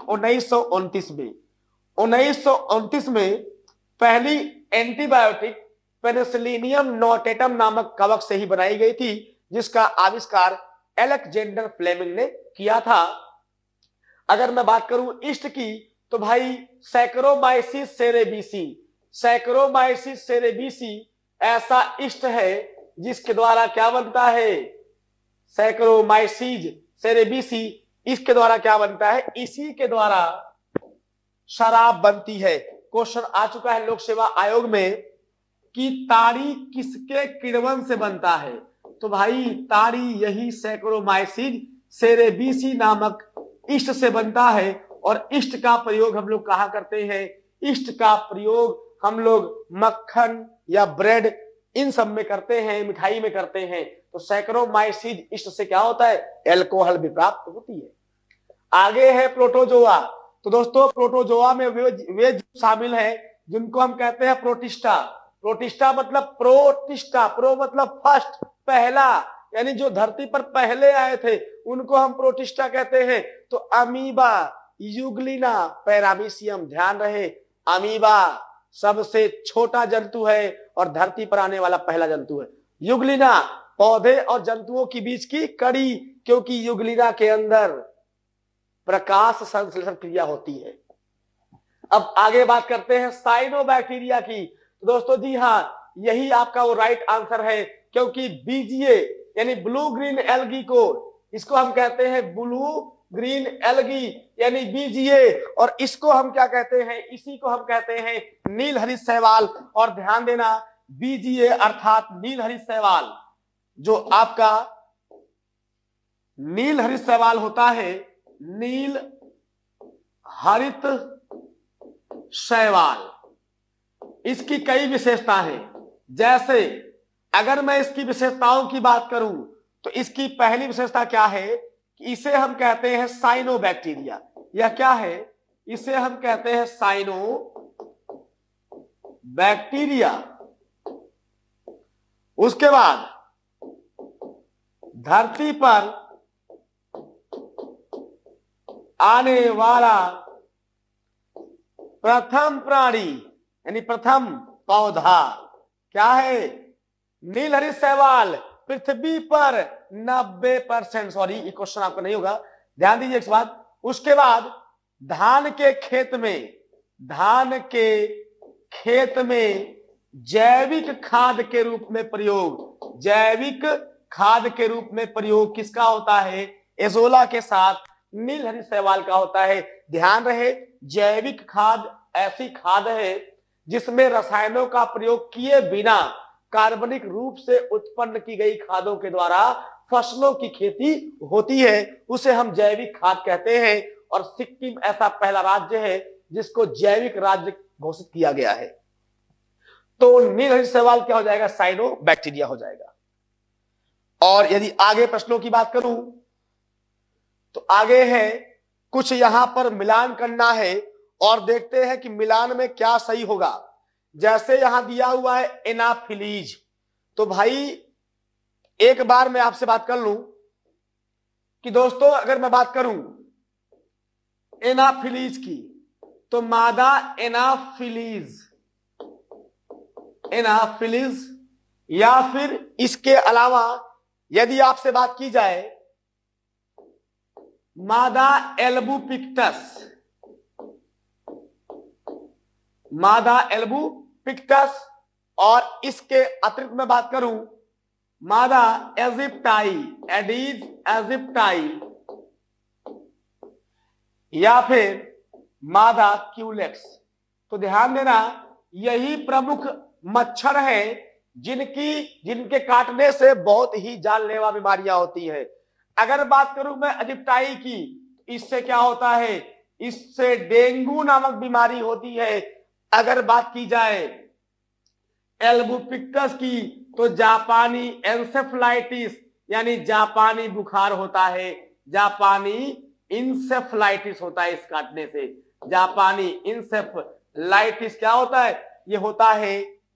1929 में पहली एंटीबायोटिक पेनिसिलिनियम नोटेटम नामक कवक से ही बनाई गई थी, जिसका आविष्कार अलेक्जेंडर फ्लेमिंग ने किया था। अगर मैं बात करूं ईस्ट की तो भाई सैकरोमाइसिस सेरेबीसी, सैकरोमाइसिस सेरेबीसी ऐसा ईस्ट है जिसके द्वारा क्या बनता है, सैकरोमाइसिस सेरेबीसी, इसके द्वारा क्या बनता है, इसी के द्वारा शराब बनती है। क्वेश्चन आ चुका है लोक सेवा आयोग में कि ताड़ी किसके किण्वन से बनता है। तो भाई ताड़ी यही सैकरोमाइसिस सेरेबीसी नामक ईस्ट से बनता है, और ईस्ट का प्रयोग हम लोग कहा करते हैं, ईस्ट का प्रयोग हम लोग मक्खन या ब्रेड इन सब में करते हैं, मिठाई में करते हैं। तो सैकरोमाइसीज ईस्ट से क्या होता है, एल्कोहल भी प्राप्त होती है। आगे है प्रोटोजोआ। तो दोस्तों प्रोटोजोआ में वे जीव शामिल है जिनको हम कहते हैं प्रोटिस्टा। प्रोटिस्टा मतलब प्रोटिस्टा, प्रो मतलब फर्स्ट, पहला, यानी जो धरती पर पहले आए थे उनको हम प्रोटिस्टा कहते हैं। तो अमीबा, यूग्लिना, पैरामीशियम, ध्यान रहे अमीबा सबसे छोटा जंतु है और धरती पर आने वाला पहला जंतु है। यूग्लिना पौधे और जंतुओं के बीच की कड़ी, क्योंकि यूग्लिना के अंदर प्रकाश संश्लेषण क्रिया होती है। अब आगे बात करते हैं साइनोबैक्टीरिया की। तो दोस्तों जी हाँ, यही आपका वो राइट आंसर है, क्योंकि बीजीए यानी ब्लू ग्रीन एल्गी को, इसको हम कहते हैं ब्लू ग्रीन एल्गी यानी बीजीए, और इसको हम क्या कहते हैं, इसी को हम कहते हैं नील हरित शैवाल। और ध्यान देना बीजीए अर्थात नील हरित शैवाल, जो आपका नील हरित शैवाल होता है, नील हरित शैवाल, इसकी कई विशेषता है। जैसे अगर मैं इसकी विशेषताओं की बात करूं तो इसकी पहली विशेषता क्या है कि इसे हम कहते हैं साइनोबैक्टीरिया। यह क्या है, इसे हम कहते हैं साइनोबैक्टीरिया। उसके बाद धरती पर आने वाला प्रथम प्राणी यानी प्रथम पौधा क्या है, नील हरित शैवाल। पृथ्वी पर 90%, सॉरी ये क्वेश्चन आपका नहीं होगा, ध्यान दीजिए इस बात। उसके बाद धान के खेत में जैविक खाद के रूप में प्रयोग, जैविक खाद के रूप में प्रयोग किसका होता है, एजोला के साथ नील हरित शैवाल का होता है। ध्यान रहे जैविक खाद ऐसी खाद है जिसमें रसायनों का प्रयोग किए बिना कार्बनिक रूप से उत्पन्न की गई खादों के द्वारा फसलों की खेती होती है, उसे हम जैविक खाद कहते हैं। और सिक्किम ऐसा पहला राज्य है जिसको जैविक राज्य घोषित किया गया है। तो नील हरित शैवाल क्या हो जाएगा, साइनोबैक्टीरिया हो जाएगा। और यदि आगे प्रश्नों की बात करूं तो आगे है कुछ यहां पर मिलान करना है और देखते हैं कि मिलान में क्या सही होगा। जैसे यहां दिया हुआ है एनाफिलीज, तो भाई एक बार मैं आपसे बात कर लूं कि दोस्तों अगर मैं बात करूं एनाफिलीज की, तो मादा एनाफिलीज या फिर इसके अलावा यदि आपसे बात की जाए मादा एल्बुपिक्टस, और इसके अतिरिक्त मैं बात करूं मादा एडिज एजिप्टाई या फिर मादा क्यूलेक्स। तो ध्यान देना यही प्रमुख मच्छर है जिनके काटने से बहुत ही जानलेवा बीमारियां होती है। अगर बात करूं मैं इजिप्टाई की, इससे क्या होता है, इससे डेंगू नामक बीमारी होती है। अगर बात की जाए एल्बुपिक्टस की, तो जापानी एन्सेफ्लाइटिस यानी जापानी बुखार होता है, जापानी इंसेफ्लाइटिस होता है। इस काटने से जापानी इंसेफ्लाइटिस क्या होता है, ये होता है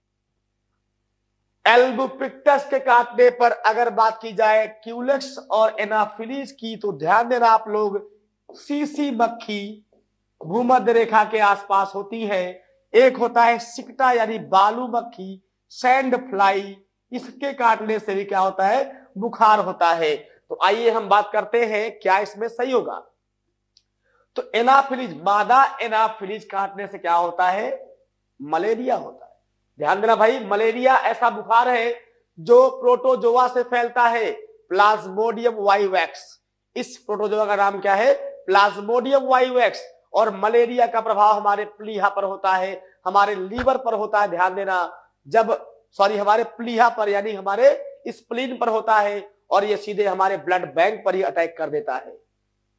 एल्बुपिक्टस के काटने पर। अगर बात की जाए क्यूलेक्स और एनाफिलीज की, तो ध्यान देना आप लोग, सीसी मक्खी भूमध्य रेखा के आसपास होती है। एक होता है सिकटा यानी बालू मक्खी, सैंड फ्लाई, इसके काटने से भी क्या होता है, बुखार होता है। तो आइए हम बात करते हैं क्या इसमें सही होगा। तो एनाफिलीज, मादा एनाफिलीज काटने से क्या होता है, मलेरिया होता है। ध्यान देना भाई, मलेरिया ऐसा बुखार है जो प्रोटोजोआ से फैलता है, प्लाज्मोडियम वाइवैक्स। इस प्रोटोजोआ का नाम क्या है, प्लाज्मोडियम वाइवैक्स। और मलेरिया का प्रभाव हमारे प्लीहा पर होता है, हमारे लीवर पर होता है। ध्यान देना, हमारे प्लीहा पर यानी हमारे स्प्लीन पर होता है, और ये सीधे हमारे ब्लड बैंक पर ही अटैक कर देता है।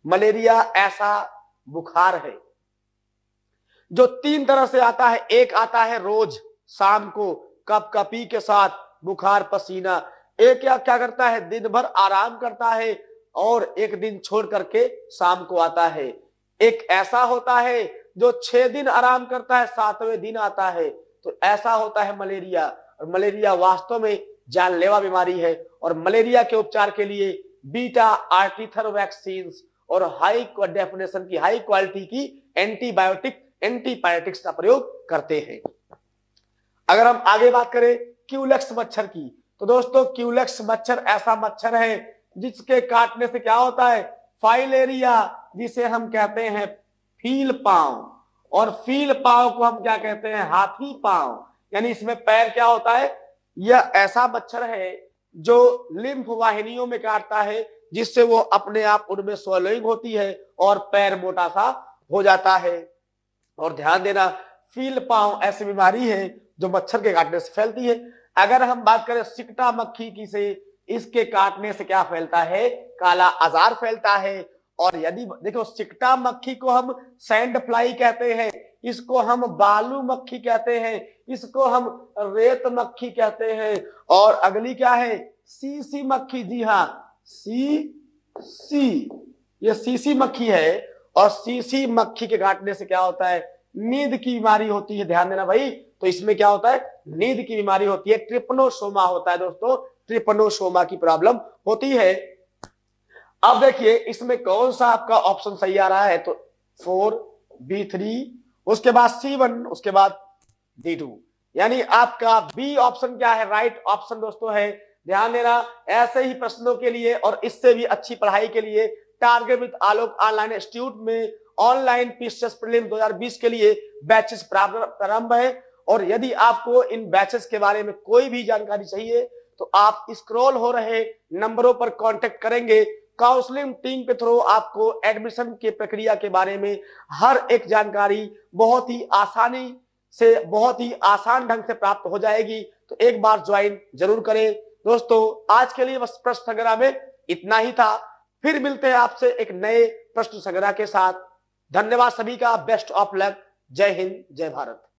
मलेरिया ऐसा बुखार है जो 3 तरह से आता है। एक आता है रोज शाम को कपकपी के साथ, बुखार पसीना। एक क्या क्या करता है, दिन भर आराम करता है और एक दिन छोड़ करके शाम को आता है। एक ऐसा होता है जो 6 दिन आराम करता है, 7वें दिन आता है। तो ऐसा होता है मलेरिया। और मलेरिया वास्तव में जानलेवा बीमारी है और मलेरिया के उपचार के लिए बीटा आर्टिथर वैक्सीन और हाई डेफिनेशन की, हाई क्वालिटी की एंटीबायोटिक्स का प्रयोग करते हैं। अगर हम आगे बात करें क्यूलेक्स मच्छर की, तो दोस्तों क्यूलेक्स मच्छर ऐसा मच्छर है जिसके काटने से क्या होता है, फाइलेरिया, जिसे हम कहते हैं फील पांव, और फील पांव को हम क्या कहते हैं, हाथी पांव। यानी इसमें पैर क्या होता है, यह ऐसा मच्छर है जो लिम्फ वाहिनियों में काटता है, जिससे वो अपने आप उनमें स्वेलिंग होती है और पैर मोटा सा हो जाता है। और ध्यान देना, फील पांव ऐसी बीमारी है जो मच्छर के काटने से फैलती है। अगर हम बात करें सिकटा मक्खी की से, इसके काटने से क्या फैलता है, काला आजार फैलता है। और यदि देखो, सिकटा मक्खी को हम सैंड फ्लाई कहते हैं, इसको हम बालू मक्खी कहते हैं, इसको हम रेत मक्खी कहते हैं। और अगली क्या है, सीसी मक्खी। जी हाँ, ये सीसी मक्खी है। और सीसी मक्खी के काटने से क्या होता है, नींद की बीमारी होती है। ध्यान देना भाई, तो इसमें क्या होता है, नींद की बीमारी होती है, ट्रिपनोसोमा होता है दोस्तों, ट्रिपनोसोमा की प्रॉब्लम होती है। अब देखिए इसमें कौन सा आपका ऑप्शन सही आ रहा है, तो 4, B3, उसके बाद C1, उसके बाद D2। यानी आपका बी ऑप्शन क्या है, राइट ऑप्शन दोस्तों है। ध्यान देना, ऐसे ही प्रश्नों के लिए और इससे भी अच्छी पढ़ाई के लिए target with Alok online institute में ऑनलाइन पीसीएस प्रीलिम 2020 के लिए बैचेस प्रारंभ है। और यदि आपको इन बैचेस के बारे में कोई भी जानकारी चाहिए तो आप स्क्रॉल हो रहे नंबरों पर कांटेक्ट करेंगे। काउंसलिंग टीम के थ्रू आपको एडमिशन की प्रक्रिया के बारे में हर एक जानकारी बहुत ही आसानी से, बहुत ही आसान ढंग से प्राप्त हो जाएगी। तो एक बार ज्वाइन जरूर करें दोस्तों। आज के लिए बस प्रश्न संग्रह में इतना ही था, फिर मिलते हैं आपसे एक नए प्रश्न संग्रह के साथ। धन्यवाद सभी का, बेस्ट ऑफ लक। जय हिंद, जय भारत।